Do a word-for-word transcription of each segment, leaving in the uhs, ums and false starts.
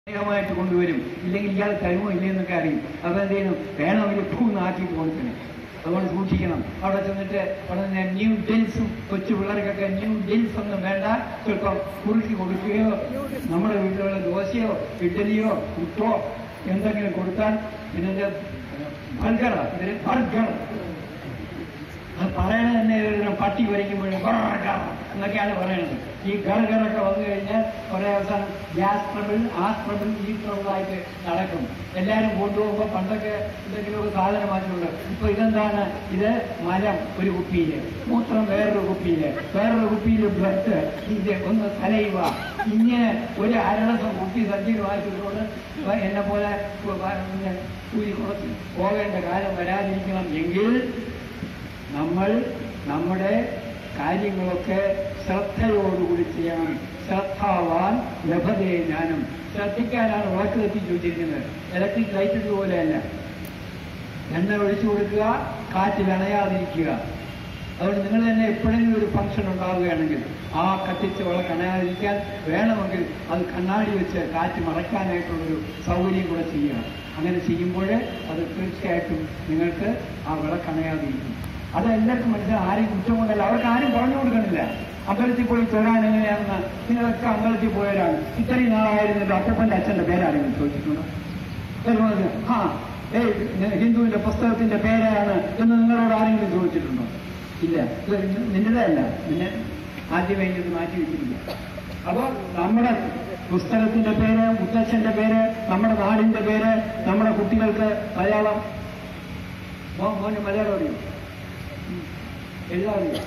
ായിട്ട് കൊണ്ടുവരും. ഇല്ലെങ്കിൽ ഇയാൾ തരുമോ ഇല്ലെന്നൊക്കെ അറിയും. അതെന്ത് ചെയ്യണം? വേണമെങ്കിൽ പൂന്ന് ആക്കിയിട്ട് കൊടുക്കണം. അതുകൊണ്ട് സൂക്ഷിക്കണം. അവിടെ ചെന്നിട്ട് അവിടെ നിന്ന് ന്യൂ ഡെൻസും കൊച്ചു പിള്ളേർക്കൊക്കെ ന്യൂ ഡെൻസ് ഒന്നും വേണ്ട. ചിലപ്പം കുറുക്കി കൊടുക്കുകയോ നമ്മുടെ വീട്ടിലുള്ള ദോശയോ ഇഡ്ഡലിയോ പുട്ടോ എന്തെങ്കിലും കൊടുത്താൽ ഇതിന്റെ ബർഗർ ഇതിന് ബർഗർ അത് പറയണത് തന്നെ പട്ടി വരയ്ക്കുമ്പോഴും ബർഗർ എന്നൊക്കെയാണ് പറയണത്. ഈ ഗർഗറൊക്കെ വന്നു കഴിഞ്ഞാൽ കുറേ അവസാനം ഗ്യാസ് ട്രബിൾ ആ ട്രബിൾ ഈ ട്രബിളായിട്ട് നടക്കും. എല്ലാവരും കൊണ്ടുപോകുമ്പോൾ പണ്ടൊക്കെ എന്തെങ്കിലുമൊക്കെ സാധനം മാറ്റുണ്ട്. ഇപ്പൊ ഇതെന്താണ്? ഇത് മലം ഒരു കുപ്പിയില്, മൂത്രം വേറൊരു കുപ്പിയില്, വേറൊരു കുപ്പിയില് ബ്ലഡ്, ഇത് ഒന്ന് തലയുക. ഇങ്ങനെ ഒരു അരടസം കുപ്പി സഞ്ചിയിൽ വായിച്ചുകൊണ്ട് എന്നെ പോലെ കൂലി കുറച്ച് പോകേണ്ട കാലം വരാതിരിക്കണം എങ്കിൽ നമ്മൾ നമ്മുടെ കാര്യങ്ങളൊക്കെ ശ്രദ്ധയോടുകൂടി ചെയ്യണം. ശ്രദ്ധാവാൻ ലഭതേ ജ്ഞാനം. ശ്രദ്ധിക്കാനാണ് വിളക്ക് കത്തിച്ചു വെച്ചിരിക്കുന്നത്. ഇലക്ട്രിക് ലൈറ്റ് പോലെയല്ല. എണ്ണ ഒഴിച്ചു കൊടുക്കുക, കാറ്റ് അണയാതിരിക്കുക. അതുകൊണ്ട് നിങ്ങൾ തന്നെ എപ്പോഴെങ്കിലും ഒരു ഫംഗ്ഷൻ ഉണ്ടാവുകയാണെങ്കിൽ ആ കത്തിച്ച് വിളക്ക് അണയാതിരിക്കാൻ വേണമെങ്കിൽ അത് കണ്ണാടി വെച്ച് കാറ്റ് മറയ്ക്കാനായിട്ടുള്ളൊരു സൗകര്യം കൂടെ ചെയ്യുക. അങ്ങനെ ചെയ്യുമ്പോൾ അത് തീർച്ചയായിട്ടും നിങ്ങൾക്ക് ആ വിളക്ക് അണയാതിരിക്കും. അത് എല്ലാവർക്കും മനസ്സിലാവും. ആരെയും കുറ്റം കൊണ്ടല്ല. അവർക്ക് ആരും പറഞ്ഞു കൊടുക്കണില്ല. അമ്പലത്തിൽ പോയി തൊഴാൻ എങ്ങനെയാണെന്ന് നിങ്ങളൊക്കെ അമ്പലത്തിൽ പോയവരാണ്. ഇത്രയും നാളായിരുന്നിട്ട് അപ്പൂപ്പന്റെ അച്ഛന്റെ പേരാരെങ്കിലും ചോദിച്ചിട്ടുണ്ടോ? ആ ഏയ് ഹിന്ദുവിന്റെ പുസ്തകത്തിന്റെ പേരാണ് എന്ന് നിങ്ങളോട് ആരെങ്കിലും ചോദിച്ചിട്ടുണ്ടോ? ഇല്ല. നിന്റേതേ അല്ല. നിന്നെ ആദ്യമേ ഇത് മാറ്റി വെച്ചിട്ടില്ല. അപ്പൊ നമ്മുടെ പുസ്തകത്തിന്റെ പേര്, മുത്തച്ഛന്റെ പേര്, നമ്മുടെ നാടിന്റെ പേര്, നമ്മുടെ കുട്ടികൾക്ക് മലയാളം മോന് മലയാളം അറിയും, എഴുതാൻ അറിയാം.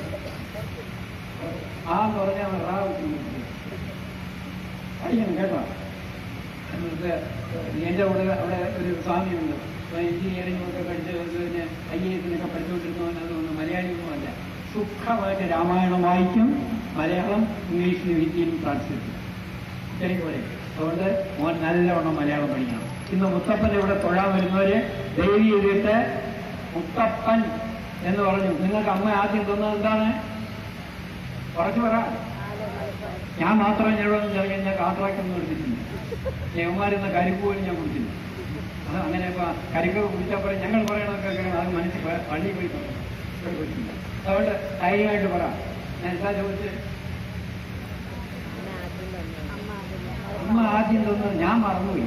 ആ എന്ന് പറഞ്ഞാൽ റാ പഠിക്കണം കേട്ടോ. എന്റെ കൂടെ അവിടെ ഒരു സ്വാമിയുണ്ട്. എഞ്ചിനീയറിംഗ് ഒക്കെ പഠിച്ച് പിന്നെ ഐ എ എസിനൊക്കെ പഠിച്ചുകൊണ്ടിരുന്നവൻ. അതുകൊണ്ട് മലയാളിയൊന്നുമല്ല. സുഖമായിട്ട് രാമായണം വായിക്കും, മലയാളം ഇംഗ്ലീഷിലും ഹിന്ദിയിലും ട്രാൻസ്ലേറ്റ് ശരി പോലെ. അതുകൊണ്ട് മോൻ നല്ലവണ്ണം മലയാളം പഠിക്കണം. ഇന്ന് മുത്തപ്പൻ ഇവിടെ തൊഴാൻ വരുന്നവര് ദേവി എഴുതിയിട്ട് മുത്തപ്പൻ എന്ന് പറഞ്ഞു. നിങ്ങൾക്ക് അമ്മ ആദ്യം തന്നത് എന്താണ്? കുറച്ചു പറ. ഞാൻ മാത്രമേ ഞങ്ങളൊന്നും ചെറിയ ഞാൻ കോൺട്രാക്ട് ഒന്നും എടുത്തിട്ടില്ല. യവന്മാരെന്ന കരിപ്പ് പോലും ഞാൻ കുടിച്ചില്ല. അത് അങ്ങനെ ഇപ്പൊ കരിക്കൊക്കെ കുടിച്ചാൽ പറയും ഞങ്ങൾ പറയണതൊക്കെ അത് മനസ്സിൽ പള്ളി പോയി പറ്റില്ല. അതുകൊണ്ട് ധൈര്യമായിട്ട് പറ. ഞാൻ എന്താ ചോദിച്ചത്? അമ്മ ആദ്യം തന്നത് ഞാൻ മറന്നുപോയി.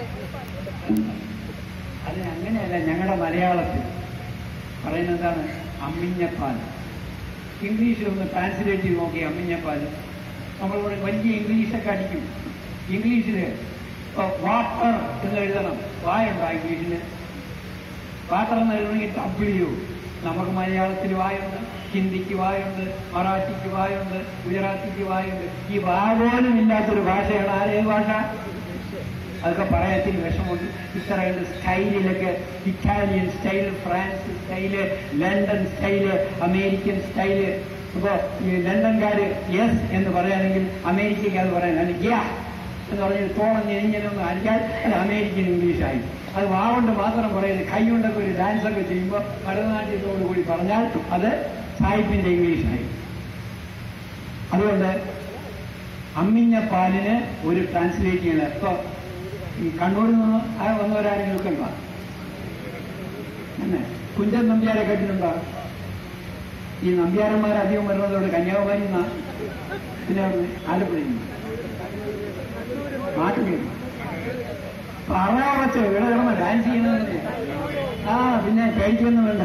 അത് അങ്ങനെയല്ല. ഞങ്ങളുടെ മലയാളത്തിൽ പറയുന്നത് എന്താണ്? അമ്മിഞ്ഞപ്പാൽ. ഇംഗ്ലീഷിലൊന്ന് ട്രാൻസ്ലേറ്റ് ചെയ്ത് നോക്കി അമ്മിഞ്ഞപ്പാൽ. നമ്മളിവിടെ വലിയ ഇംഗ്ലീഷൊക്കെ അടിക്കും. ഇംഗ്ലീഷിൽ വാട്ടർ എന്ന് എഴുതണം. വായുണ്ടോ ഇംഗ്ലീഷിന്? വാട്ടർ എന്ന് എഴുതണമെങ്കിൽ ഡബ്ല്യു. നമുക്ക് മലയാളത്തിൽ വായുണ്ട്, ഹിന്ദിക്ക് വായുണ്ട്, മറാഠിക്ക് വായുണ്ട്, ഗുജറാത്തിക്ക് വായുണ്ട്. ഈ വാ പോലും ഇല്ലാത്തൊരു ഭാഷയാണ് ആരേ ഭാഷ? അതൊക്കെ പറയാത്തിന് വിഷമമുണ്ട്. ഇത്രയുണ്ട് സ്റ്റൈലിലൊക്കെ. Italian style, France style, London style, American style. ഇപ്പൊ ഈ ലണ്ടൻകാര് യെസ് എന്ന് പറയാനെങ്കിൽ അമേരിക്കയ്ക്ക് അത് പറയാൻ അല്ലെങ്കിൽ ഗ്യാ എന്ന് പറഞ്ഞ് തോളം എരിഞ്ഞൊന്ന് കാണിച്ചാൽ അത് അമേരിക്കൻ ഇംഗ്ലീഷായി. അത് വാവുകൊണ്ട് മാത്രം പറയുന്നത്. കൈ കൊണ്ടൊക്കെ ഒരു ഡാൻസൊക്കെ ചെയ്യുമ്പോൾ ഭരതനാട്യത്തോടു കൂടി പറഞ്ഞാൽ അത് സായിപ്പിന്റെ ഇംഗ്ലീഷായി. അതുകൊണ്ട് അമ്മിഞ്ഞ പാലിന് ഒരു ട്രാൻസ്ലേറ്റ് ചെയ്യണം. ഇപ്പൊ ഈ കണ്ണൂരിൽ നിന്ന് ആ വന്നവരാരെങ്കിലും ഒക്കെ ഉണ്ടോ? തന്നെ കുഞ്ചൻ നമ്പ്യാരെ കേട്ടിട്ടുണ്ടോ? ഈ നമ്പ്യാരന്മാർ അധികം വരുന്നത് ഇവിടെ കന്യാകുമാരി നിന്നാ, പിന്നെ ആലപ്പുഴയിൽ നിന്ന്, നാട്ടിൽ പറയാറച്ച് ഇവിടെ കിടന്ന ഡാൻസ് ചെയ്യുന്നത്. ആ പിന്നെ കഴിക്കൊന്നും വേണ്ട.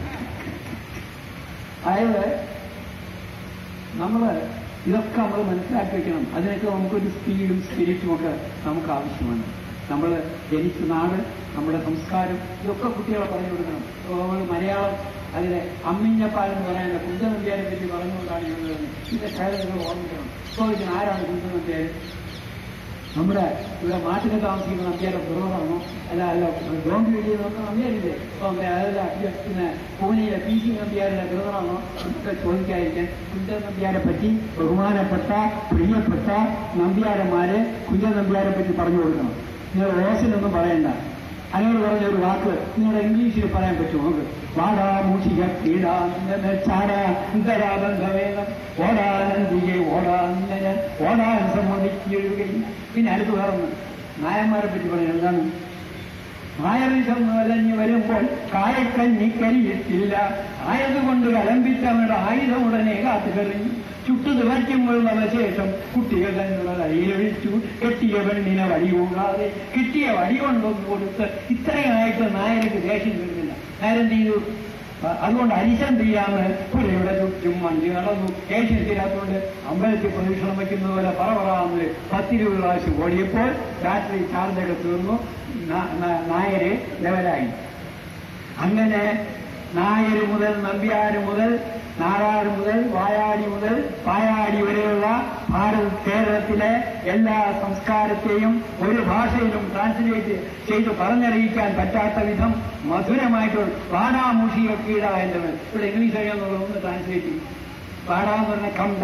അതായത് നമ്മള് ഇതൊക്കെ നമ്മൾ മനസ്സിലാക്കി വെക്കണം. അതിനൊക്കെ നമുക്കൊരു സ്പീഡും സ്പിരിറ്റും ഒക്കെ നമുക്ക് ആവശ്യമാണ്. നമ്മൾ ജനിച്ച നാട്, നമ്മുടെ സംസ്കാരം, ഇതൊക്കെ കുട്ടികളെ പറഞ്ഞു കൊടുക്കണം. നമ്മൾ മലയാളം അതിലെ അമ്മിഞ്ഞപ്പാൽ എന്ന് പറയാനുള്ള കുഞ്ചനമ്പ്യാരെ പറ്റി പറഞ്ഞുകൊണ്ടാണ് ഞങ്ങൾ ഇതിന്റെ കാര്യം നിങ്ങൾ ഓർമ്മിക്കണം. ഇപ്പോൾ ഇതിന് ആരാണ് കുഞ്ചനമ്പ്യാർ? നമ്മുടെ ഇവിടെ നാട്ടിൽ താമസിക്കുന്ന നമ്പ്യാരെ ബ്രദറാണോ? അല്ല അല്ല ഡോണ്ട് വീഡിയോ നോക്കുന്ന നമ്പ്യാരില്ലേ? അതല്ല പിന്നെ പൂനെയിലെ പി സി നമ്പ്യാരുടെ ബ്രദറാണോ എന്നൊക്കെ ചോദിക്കാതിരിക്കാൻ കുഞ്ചൻ നമ്പ്യാരെ പറ്റി ബഹുമാനപ്പെട്ട പ്രിയപ്പെട്ട നമ്പ്യാരന്മാര് കുഞ്ചൻ നമ്പ്യാരെ പറ്റി പറഞ്ഞു കൊടുക്കണം. നിങ്ങൾ റോസിനൊന്നും പറയണ്ട. അങ്ങനെ പറഞ്ഞ ഒരു വാക്ക് നിങ്ങളുടെ ഇംഗ്ലീഷിൽ പറയാൻ പറ്റുമോ? നമുക്ക് വാടാ മൂഷിക കീടാ ചാടാ ഇതരാബന്ധവേദം ഓടാനന്ദിയെ ഓടാൻ ഓടാൻ സമ്മതിക്കുകയും പിന്നെ അടുത്ത് വേറൊന്ന് നായന്മാരെ പറ്റി പറയുന്നത് എന്താണ്? നായറിസം വലഞ്ഞു വരുമ്പോൾ കായക്കഞ്ഞി കരിയിട്ടില്ല, ആയതുകൊണ്ട് കലമ്പിച്ചവരുടെ ആയുധം ഉടനെ കാത്തുകറിഞ്ഞു, ചുട്ടു നിറയ്ക്കുമ്പോൾ അവശേഷം കുട്ടികൾ തന്നുള്ള കയ്യിലൊഴിച്ചു, കെട്ടിയ പെണ്ണിനെ വടി കൂടാതെ കിട്ടിയ വടി കൊണ്ടൊന്ന് കൊടുത്ത് ഇത്രയായിട്ട് നായർക്ക് ദേഷ്യം വരുന്നില്ല. നായരെന്ത് ചെയ്തു? അതുകൊണ്ട് അരിശം ചെയ്യാന്ന് പുരയുടെ ചുറ്റും മഞ്ചി നടന്നു. ദേഷ്യം തീരാത്തോണ്ട് അമ്പലത്തിൽ പ്രദക്ഷിണം വയ്ക്കുന്ന പോലെ പറവറാന്ന് പത്തിരുപത് പ്രാവശ്യം ഓടിയപ്പോൾ രാത്രി ചാർജൊക്കെ തീർന്നു. നായര് ലെവലായി. അങ്ങനെ നായര് മുതൽ നമ്പ്യാര് മുതൽ നാടാർ മുതൽ വായാടി മുതൽ പായാടി വരെയുള്ള ഭാരത കേരളത്തിലെ എല്ലാ സംസ്കാരത്തെയും ഒരു ഭാഷയിലും ട്രാൻസ്ലേറ്റ് ചെയ്ത് പറഞ്ഞറിയിക്കാൻ പറ്റാത്ത വിധം മധുരമായിട്ടുള്ള വാടാമുഷിയൊക്കെ ഇടായത്. ഇവിടെ ഇംഗ്ലീഷ് അറിയാമെന്നുള്ള ഒന്ന് ട്രാൻസ്ലേറ്റ് ചെയ്യും. വാടാന്ന് പറഞ്ഞ കണ്ട,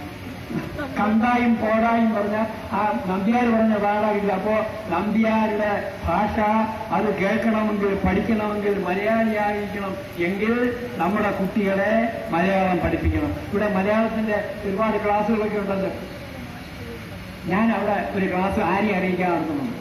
കണ്ടായും പോടായും പറഞ്ഞ ആ നമ്പ്യാർ പറഞ്ഞ പാടാകില്ല. അപ്പോ നമ്പ്യാരുടെ ഭാഷ അത് കേൾക്കണമെങ്കിൽ പഠിക്കണമെങ്കിൽ മലയാളിയായിരിക്കണം. എങ്കിൽ നമ്മുടെ കുട്ടികളെ മലയാളം പഠിപ്പിക്കണം. ഇവിടെ മലയാളത്തിന്റെ ഒരുപാട് ക്ലാസ്സുകളൊക്കെ ഉണ്ടല്ലോ. ഞാൻ അവിടെ ഒരു ക്ലാസ് ആരെയും അറിയിക്കാൻ നടത്തുന്നുണ്ട്.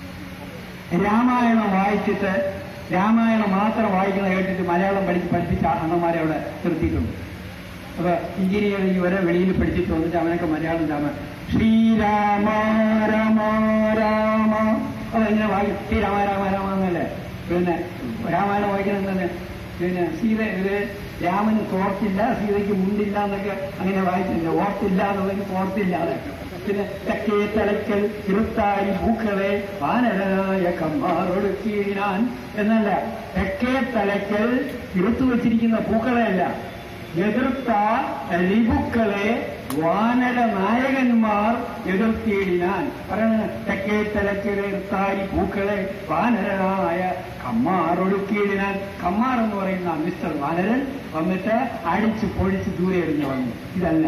രാമായണം വായിച്ചിട്ട് രാമായണം മാത്രം വായിക്കണം കേട്ടിട്ട് മലയാളം പഠിച്ച് പഠിപ്പിച്ച അണ്ണന്മാരെ അവിടെ നിർത്തിയിട്ടുണ്ട്. അപ്പൊ എഞ്ചിനീയറിംഗ് വരെ വെളിയിൽ പഠിച്ചിട്ട് വന്നിട്ട് അവനൊക്കെ മലയാളം രാമ ശ്രീരാമ രാമ രാമ അതെങ്ങനെ വായിക്കും? ശ്രീ രാമ രാമ രാമ എന്നല്ലേ. പിന്നെ രാമായണം വായിക്കണം തന്നെ. പിന്നെ സീത ഇത് രാമന് തോർത്തില്ല, സീതയ്ക്ക് മുണ്ടില്ല എന്നൊക്കെ അങ്ങനെ വായിച്ചില്ല. ഓർത്തില്ല എന്നുള്ളതിന് തോർത്തില്ല. അതൊക്കെ പിന്നെ തെക്കേ തലക്കൽ ഇരുത്തായി പൂക്കളെ വാനരനായ കമ്മാറൊടുക്കിയാൻ എന്നല്ല. തെക്കേ തലക്കൽ ഇരുത്തു വച്ചിരിക്കുന്ന പൂക്കളെയല്ല, എതിർത്ത ലിപുക്കളെ വാനര നായകന്മാർ എതിർത്തിയിടിനാൻ പറയണ. തെക്കേ തലക്കിലെടുത്തായി പൂക്കളെ വാനരനായ കമ്മാറൊടുക്കിയിടിനാൻ. കമ്മാർ എന്ന് പറയുന്ന മിസ്റ്റർ വാനരൻ വന്നിട്ട് അടിച്ച് പൊഴിച്ച് ദൂരെ എറിഞ്ഞു വന്നു. ഇതല്ല.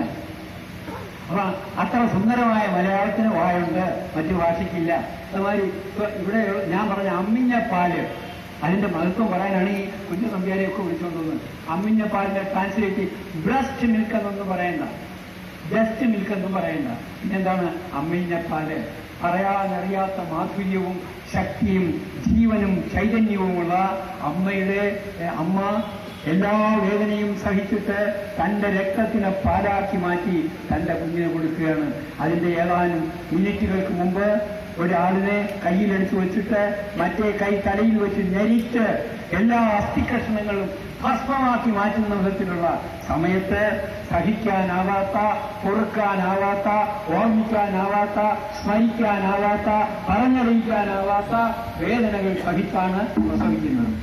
അപ്പൊ അത്ര സുന്ദരമായ മലയാളത്തിന് വായുണ്ട്, മറ്റു ഭാഷയ്ക്കില്ല. അതുമാതിരി ഇവിടെ ഞാൻ പറഞ്ഞ അമ്മിഞ്ഞ പാല്, അതിന്റെ മഹത്വം പറയാനാണ് ഈ കുഞ്ഞു നമ്പ്യാരെയൊക്കെ വിളിച്ചുകൊണ്ടുവന്നത്. അമ്മിഞ്ഞ പാലിന്റെ ട്രാൻസ്ലേറ്റ് ബ്രസ്റ്റ് മിൽക്ക് എന്നൊന്നും പറയണ്ട, ജസ്റ്റ് മിൽക്ക് എന്നും പറയണ്ട. പിന്നെന്താണ് അമ്മിഞ്ഞ പാല്? പറയാനറിയാത്ത മാധുര്യവും ശക്തിയും ജീവനും ചൈതന്യവുമുള്ള അമ്മയുടെ അമ്മ എല്ലാ വേദനയും സഹിച്ചിട്ട് തന്റെ രക്തത്തിനെ പാലാക്കി മാറ്റി തന്റെ കുഞ്ഞിനെ കൊടുക്കുകയാണ്. അതിന്റെ ഏതാനും മിനിറ്റുകൾക്ക് മുമ്പ് ഒരാളിനെ കയ്യിലെടുത്ത് വെച്ചിട്ട് മറ്റേ കൈ തലയിൽ വെച്ച് ഞെരിച്ച് എല്ലാ അസ്ഥികഷ്ണങ്ങളും ഭസ്മമാക്കി മാറ്റുന്ന വിധത്തിലുള്ള സമയത്ത് സഹിക്കാനാവാത്ത, പൊറുക്കാനാവാത്ത, ഓർമ്മിക്കാനാവാത്ത, സ്മരിക്കാനാവാത്ത, പറഞ്ഞറിയിക്കാനാവാത്ത വേദനകൾ സഹിച്ചാണ് പ്രസവിക്കുന്നത്.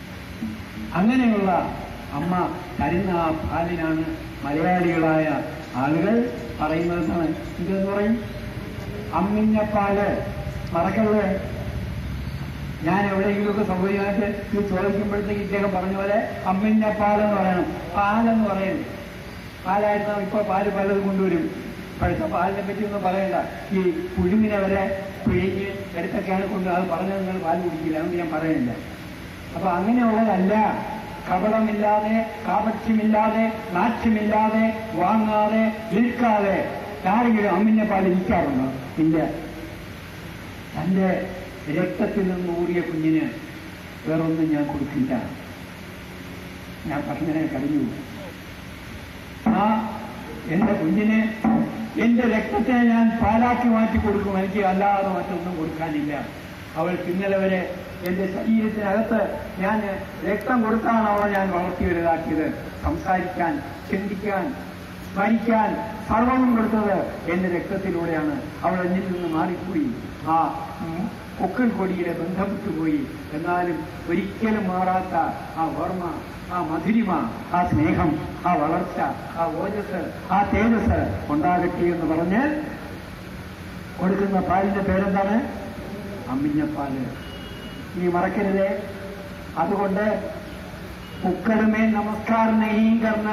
അങ്ങനെയുള്ള അമ്മ തരുന്ന ആ പാലിനാണ് മലയാളികളായ ആളുകൾ പറയുന്നത്. ഇതെന്ന് പറയും അമ്മിഞ്ഞപ്പാല്. മറക്കരുത്. ഞാൻ എവിടെയെങ്കിലുമൊക്കെ സൗകര്യമായിട്ട് ഇത് ചോദിക്കുമ്പോഴത്തേക്ക് ഇദ്ദേഹം പറഞ്ഞ പോലെ അമ്മിഞ്ഞപ്പാലെന്ന് പറയണം. പാലെന്ന് പറയുന്നത് പാലായിരുന്നു. ഇപ്പൊ പാല് പലതും കൊണ്ടുവരും. ഇപ്പോഴത്തെ പാലിനെ പറ്റി ഒന്നും പറയണ്ട. ഈ പുഴുങ്ങിനെ വരെ പിഴിഞ്ഞ് എടുത്തൊക്കെയാണ് കൊണ്ട് അത് പറഞ്ഞത് നിങ്ങൾ പാല് കുടിക്കില്ല. അതുകൊണ്ട് ഞാൻ പറയുന്നില്ല. അപ്പൊ അങ്ങനെയുള്ളതല്ല. കപടമില്ലാതെ, കാപട്യമില്ലാതെ, നാട്യമില്ലാതെ, വാങ്ങാതെ, വിൽക്കാതെ ആരെങ്കിലും അമ്മിഞ്ഞപ്പാൽ ഇരിക്കാറുണ്ടോ? ഇല്ല. തന്റെ രക്തത്തിൽ നിന്ന് ഊറിയ കുഞ്ഞിന് വേറൊന്നും ഞാൻ കൊടുക്കില്ല. ഞാൻ പറഞ്ഞതിനെ കഴിഞ്ഞു. ആ എന്റെ കുഞ്ഞിന് എന്റെ രക്തത്തെ ഞാൻ പാലാക്കി മാറ്റി കൊടുക്കും. എനിക്ക് അല്ലാതെ മറ്റൊന്നും കൊടുക്കാനില്ല. അവൾക്ക് ഇന്നലെ വരെ എന്റെ ശരീരത്തിനകത്ത് ഞാൻ രക്തം കൊടുത്താണ് അവളെ ഞാൻ വളർത്തി വലുതാക്കിയത്. സംസാരിക്കാൻ, ചിന്തിക്കാൻ, സ്മരിക്കാൻ സർവവും കൊടുത്തത് എന്റെ രക്തത്തിലൂടെയാണ്. അവൾ എന്നിൽ നിന്ന് മാറിപ്പോയി. ആ പൊക്കിൾ കൊടിയുടെ ബന്ധം വിട്ടുപോയി. എന്നാലും ഒരിക്കലും മാറാത്ത ആ ഓർമ്മ, ആ മധുരിമ, ആ സ്നേഹം, ആ വളർച്ച, ആ ഓജസ്, ആ തേജസ് ഉണ്ടാകട്ടെ എന്ന് പറഞ്ഞ് കൊടുക്കുന്ന പാലിന്റെ പേരെന്താണ്? അമ്മിഞ്ഞപ്പാല്. ഈ മറക്കരുതേ. അതുകൊണ്ട് ഉക്കടമേ നമസ്കാർ നഹീ കർന,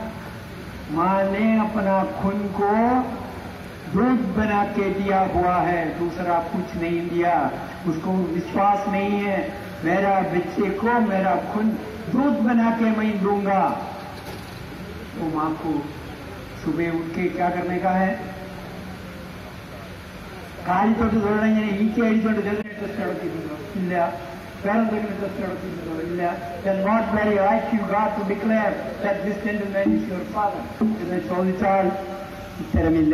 माँ ने अपना खून को दूध बना के दिया हुआ है, दूसरा कुछ नहीं दिया. उसको विश्वास नहीं है मेरा बच्चे को मेरा खून दूध बना के मैं दूंगा. तो माँ को सुबह उठ के क्या करने का है? കാലിത്തൊട്ട് തൊഴിൽ ഇങ്ങനെ ഈച്ച അടിച്ചുകൊണ്ട് ചെറിയ ടെസ്റ്റ് നടത്തിയിട്ടുണ്ടോ? ഇല്ല. വേറെന്തെങ്കിലും ടെസ്റ്റ് നടത്തിയിട്ടുണ്ടോ? ഇല്ല. Then what very right you got to declare that this gentleman is your father എന്ന് ചോദിച്ചാൽ ഉത്തരമില്ല.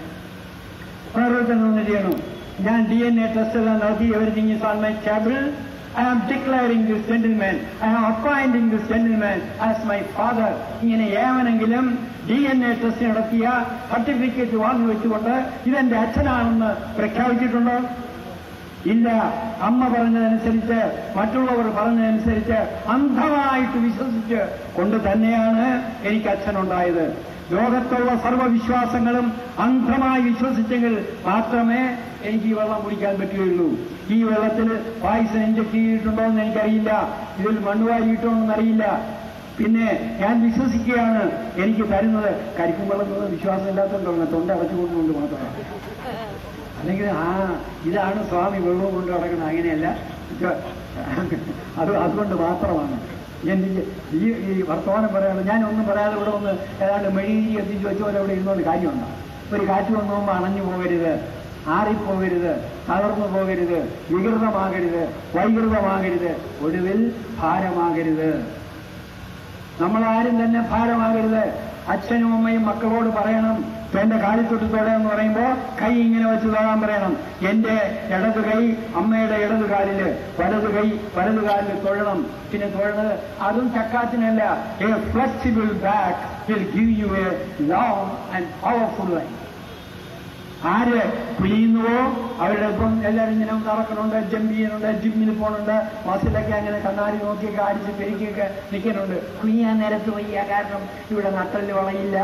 വേറൊരുത്തൻ ചെയ്യണം, ഞാൻ ഡി എൻ എ ടെസ്റ്റ് എല്ലാം നടത്തി, everything is on my table. I am declaring this gentleman, I am appointing this gentleman as my father. ഇങ്ങനെ ഏവനെങ്കിലും ഡി എൻ എ ടെസ്റ്റ് നടത്തിയ സർട്ടിഫിക്കറ്റ് വാങ്ങി വെച്ചുകൊണ്ട് ഇതെന്റെ അച്ഛനാണെന്ന് പ്രഖ്യാപിച്ചിട്ടുണ്ടോ? ഇല്ല. അമ്മ പറഞ്ഞതനുസരിച്ച്, മറ്റുള്ളവർ പറഞ്ഞതനുസരിച്ച് അന്ധമായിട്ട് വിശ്വസിച്ച് കൊണ്ട് തന്നെയാണ് എനിക്ക് അച്ഛനുണ്ടായത്. ലോകത്തുള്ള സർവ്വവിശ്വാസങ്ങളും അന്ധമായി വിശ്വസിച്ചെങ്കിൽ മാത്രമേ എനിക്ക് ഈ വെള്ളം കുടിക്കാൻ പറ്റുകയുള്ളൂ. ഈ വെള്ളത്തിൽ പായസം ഇഞ്ചക്ട് ചെയ്തിട്ടുണ്ടോ എന്ന് എനിക്കറിയില്ല, ഇതിൽ മണ്ണുവാരിയിട്ടോ എന്നറിയില്ല. പിന്നെ ഞാൻ വിശ്വസിക്കുകയാണ് എനിക്ക് തരുന്നത്. കരിക്കും വെള്ളം തോന്നുന്ന വിശ്വാസം ഇല്ലാത്തതുകൊണ്ടാണ്, തൊണ്ട അടച്ചുകൊണ്ടുകൊണ്ട് മാത്രമാണ്. അല്ലെങ്കിൽ ആ ഇതാണ് സ്വാമി വെള്ളവും കൊണ്ട് നടക്കുന്നത്, അങ്ങനെയല്ല. അത് അതുകൊണ്ട് മാത്രമാണ് എനിക്ക് ഈ ഈ വർത്തമാനം പറയാതെ, ഞാൻ ഒന്നും പറയാതെ ഇവിടെ ഒന്ന് ഏതാണ്ട് മെഴുകി എത്തിച്ച് വെച്ച പോലെ ഇവിടെ ഇരുന്നുകൊണ്ട് കാര്യമുണ്ടോ? ഒരു കാറ്റ് വന്നു പോകുമ്പോൾ അണഞ്ഞു പോകരുത്, ആറിപ്പോകരുത്, തളർന്നു പോകരുത്, വികൃതമാകരുത്, വൈകൃതമാകരുത്, ഒടുവിൽ ഭാരമാകരുത്. നമ്മളാരും തന്നെ ഭാരമാകരുത്. അച്ഛനും അമ്മയും മക്കളോട് പറയണം, എന്റെ കാലിത്തൊട്ട് തൊഴയെന്ന് പറയുമ്പോൾ കൈ ഇങ്ങനെ വെച്ച് തൊഴാൻ പറയണം. എന്റെ ഇടത് കൈ അമ്മയുടെ ഇടത് കാലില്, വലത് കൈ വലത് കാലില് തൊഴണം. പിന്നെ തൊഴണത് അതും ചക്കാത്തിനല്ല. A flexible back will give you a long and powerful life. ആര് പിഴിയുന്നുവോ അവരുടെ ഇപ്പം എല്ലാവരും ഇങ്ങനെ നടക്കണുണ്ട്, ജമ്പ് ചെയ്യുന്നുണ്ട്, ജിമ്മിൽ പോകണുണ്ട്, മസിലൊക്കെ അങ്ങനെ കണ്ണാടി നോക്കിയൊക്കെ അടിച്ച് പെരുക്കിയൊക്കെ നിൽക്കുന്നുണ്ട്. കുഞ്ഞാൻ നേരത്ത് വയ്യ, കാരണം ഇവിടെ നട്ടല് വളയില്ല.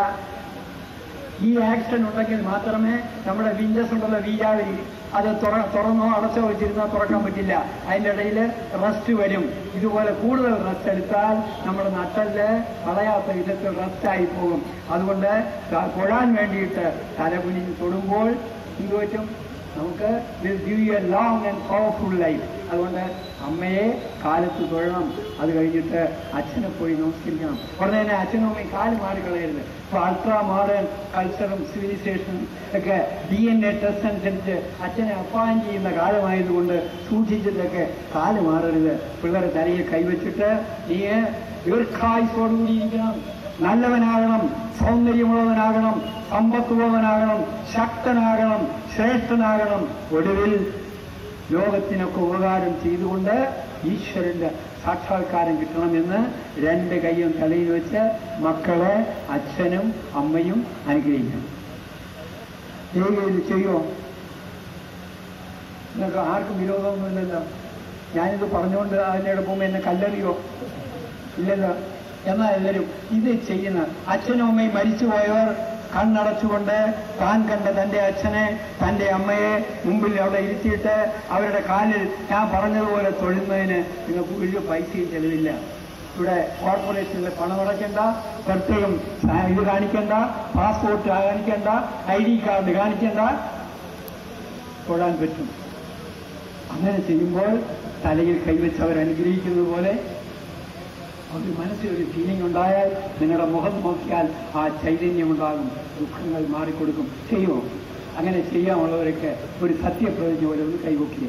ഈ ആക്ഷൻ ഉണ്ടെങ്കിൽ മാത്രമേ നമ്മുടെ വിൻഡസ് ഉണ്ടല്ലോ, വീരാവരി, അത് തുറന്നോ അടച്ചോ വെച്ചിരുന്നാൽ തുറക്കാൻ പറ്റില്ല. അതിൻ്റെ ഇടയിൽ റെസ്റ്റ് വരും. ഇതുപോലെ കൂടുതൽ റെസ്റ്റ് എടുത്താൽ നമ്മുടെ നട്ടല് വളയാത്ത വിധത്തിൽ റെസ്റ്റായി പോകും. അതുകൊണ്ട് തൊഴാൻ വേണ്ടിയിട്ട് തലകുനിഞ്ഞ് തൊടുമ്പോൾ എന്ത് പറ്റും? നമുക്ക് will give you a long and powerful life. അതുകൊണ്ട് അമ്മയെ കാലത്ത് തൊഴണം. അത് കഴിഞ്ഞിട്ട് അച്ഛനെ പോയി നമസ്കരിക്കണം. ഉടനെ തന്നെ അച്ഛനും അമ്മയും കാല് മാറിക്കളയരുത്. ഇപ്പൊ അൾട്രാ മോഡേൺ കൾച്ചറും സിവിലൈസേഷനും ഒക്കെ ഡി എൻ എ ടെസ്റ്റ് അനുസരിച്ച് അച്ഛനെ അപ്പായന്റ് ചെയ്യുന്ന കാലമായതുകൊണ്ട് സൂക്ഷിച്ചിട്ടൊക്കെ കാല് മാറരുത്. പിള്ളേരെ തലയിൽ കൈവച്ചിട്ട് നീ ദീർഘായുസോടുകൂടിയിരിക്കണം, നല്ലവനാകണം, സൗന്ദര്യമുള്ളവനാകണം, സമ്പത്തുള്ളവനാകണം, ശക്തനാകണം, ശ്രേഷ്ഠനാകണം, ഒടുവിൽ ലോകത്തിനൊക്കെ ഉപകാരം ചെയ്തുകൊണ്ട് ഈശ്വരന്റെ സാക്ഷാത്കാരം കിട്ടണമെന്ന് രണ്ട് കൈയും തലയിൽ വെച്ച് മക്കളെ അച്ഛനും അമ്മയും അനുഗ്രഹിക്കണം. ഇത് ചെയ്യുമോ? നിങ്ങൾക്ക് ആർക്കും വിരോധമൊന്നുമില്ലല്ലോ. ഞാനിത് പറഞ്ഞുകൊണ്ട് അതിൻ്റെ പോകുമ്പോൾ എന്നെ കല്ലെറിയോ? ഇല്ലല്ലോ. എന്നാൽ എല്ലാവരും ഇത് ചെയ്യുന്ന അച്ഛനും അമ്മയും മരിച്ചുപോയവർ കണ്ണടച്ചുകൊണ്ട് താൻ കണ്ട തന്റെ അച്ഛനെ തന്റെ അമ്മയെ മുമ്പിൽ അവിടെ ഇരുത്തിയിട്ട് അവരുടെ കാലിൽ ഞാൻ പറഞ്ഞതുപോലെ തൊഴുന്നതിന് നിങ്ങൾക്ക് വലിയ പൈസയും ചെലവില്ല. ഇവിടെ കോർപ്പറേഷനിൽ പണം അടയ്ക്കേണ്ട, പ്രത്യേകം ഇത് കാണിക്കേണ്ട, പാസ്പോർട്ട് കാണിക്കേണ്ട, ഐ ഡി കാർഡ് കാണിക്കേണ്ട, തൊഴാൻ പറ്റും. അങ്ങനെ ചെയ്യുമ്പോൾ തലയിൽ കൈവച്ച് അവർ അനുഗ്രഹിക്കുന്നത് പോലെ ഒരു മനസ്സിലൊരു ഫീലിംഗ് ഉണ്ടായാൽ നിങ്ങളുടെ മുഖം നോക്കിയാൽ ആ ചൈതന്യമുണ്ടാകും, ദുഃഖങ്ങൾ മാറിക്കൊടുക്കും. ചെയ്യുമോ? അങ്ങനെ ചെയ്യാമുള്ളവരൊക്കെ ഒരു സത്യപ്രതിജ്ഞ പോലെ ഒന്ന് കൈവക്കിയ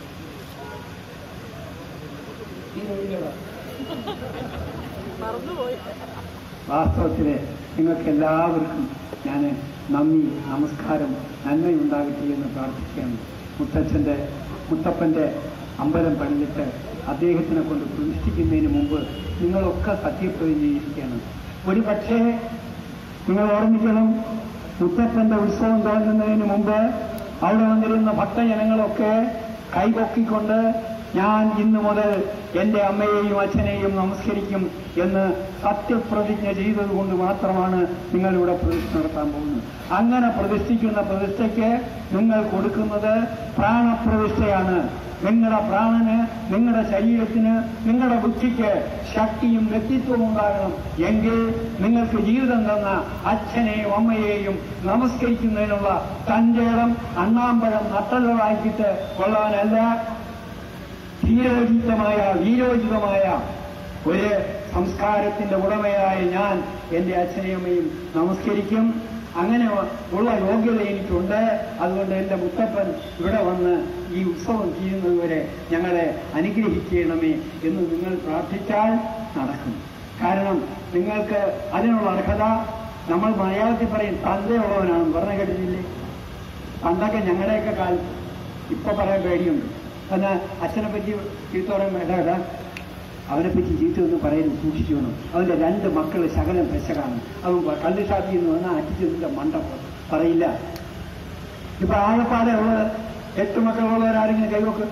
വാസ്തവത്തില് നിങ്ങൾക്ക് എല്ലാവർക്കും ഞാൻ നന്ദി, നമസ്കാരം, നന്മയുണ്ടാകട്ടെ എന്ന് പ്രാർത്ഥിക്കുകയാണ്. മുത്തച്ഛൻ്റെ മുത്തപ്പൻ്റെ അമ്പലം പണിഞ്ഞിട്ട് അദ്ദേഹത്തിനെ കൊണ്ട് പ്രതിഷ്ഠിക്കുന്നതിന് മുമ്പ് നിങ്ങളൊക്കെ സത്യപ്രതിജ്ഞ ചെയ്തിരിക്കുകയാണ്. ഒരു പക്ഷേ നിങ്ങൾ ഓർമ്മിക്കണം, മുത്തപ്പന്റെ ഉത്സവം തുടങ്ങുന്നതിന് മുമ്പ് അവിടെ വന്നിരുന്ന ഭക്തജനങ്ങളൊക്കെ കൈപൊക്കിക്കൊണ്ട് ഞാൻ ഇന്നു മുതൽ എന്റെ അമ്മയെയും അച്ഛനെയും നമസ്കരിക്കും എന്ന് സത്യപ്രതിജ്ഞ ചെയ്തതുകൊണ്ട് മാത്രമാണ് നിങ്ങളിവിടെ പ്രതിഷ്ഠ നടത്താൻ പോകുന്നത്. അങ്ങനെ പ്രതിഷ്ഠിക്കുന്ന പ്രതിഷ്ഠയ്ക്ക് നിങ്ങൾ കൊടുക്കുന്നത് പ്രാണപ്രതിഷ്ഠയാണ്. നിങ്ങളുടെ പ്രാണന്, നിങ്ങളുടെ ശരീരത്തിന്, നിങ്ങളുടെ ബുദ്ധിക്ക് ശക്തിയും വ്യക്തിത്വവും ഉണ്ടാകണം. എങ്കിൽ നിങ്ങൾക്ക് ജീവിതം തന്ന അച്ഛനെയും അമ്മയെയും നമസ്കരിക്കുന്നതിനുള്ള തന്റെ ഇടം അണ്ണാമ്പഴം നട്ടലുകളാക്കിയിട്ട് കൊള്ളാനല്ല, ധീരോചിതമായ വീരോചിതമായ ഒരു സംസ്കാരത്തിന്റെ ഉടമയായ ഞാൻ എന്റെ അച്ഛനെയും അമ്മയും നമസ്കരിക്കും. അങ്ങനെ ഉള്ള യോഗ്യത എനിക്കുണ്ട്. അതുകൊണ്ട് എൻ്റെ മുത്തപ്പൻ ഇവിടെ വന്ന് ഈ ഉത്സവം ചെയ്യുന്നതുവരെ ഞങ്ങളെ അനുഗ്രഹിക്കണമേ എന്ന് നിങ്ങൾ പ്രാർത്ഥിച്ചാൽ നടക്കും. കാരണം നിങ്ങൾക്ക് അതിനുള്ള അർഹത, നമ്മൾ മലയാളത്തിൽ പറയും തന്തയുള്ളവനാണ് പറഞ്ഞു കേട്ടിട്ടില്ലേ? പണ്ടൊക്കെ ഞങ്ങളുടെയൊക്കെ കാലത്ത്, ഇപ്പൊ പറയാൻ പേടിയുണ്ട്. എന്നാൽ അച്ഛനെ പറ്റി ചീത്ത പറയാൻ വേണ്ട, അവനെപ്പറ്റി ചീത്ത ഒന്നും പറയുന്നു, സൂക്ഷിച്ചു വേണം. അവൻ്റെ രണ്ട് മക്കൾ ശകലം പെശകാണ്. അവൻ കള്ള് ഷാപ്പിൽ നിന്ന് വന്നാൽ അറ്റിച്ചതിൻ്റെ മണ്ട പറയില്ല. ഇപ്പൊ ആകെപ്പാടെ ഉള്ള എട്ട് മക്കളുള്ളവരാരെങ്കിലും കൈവക്ക്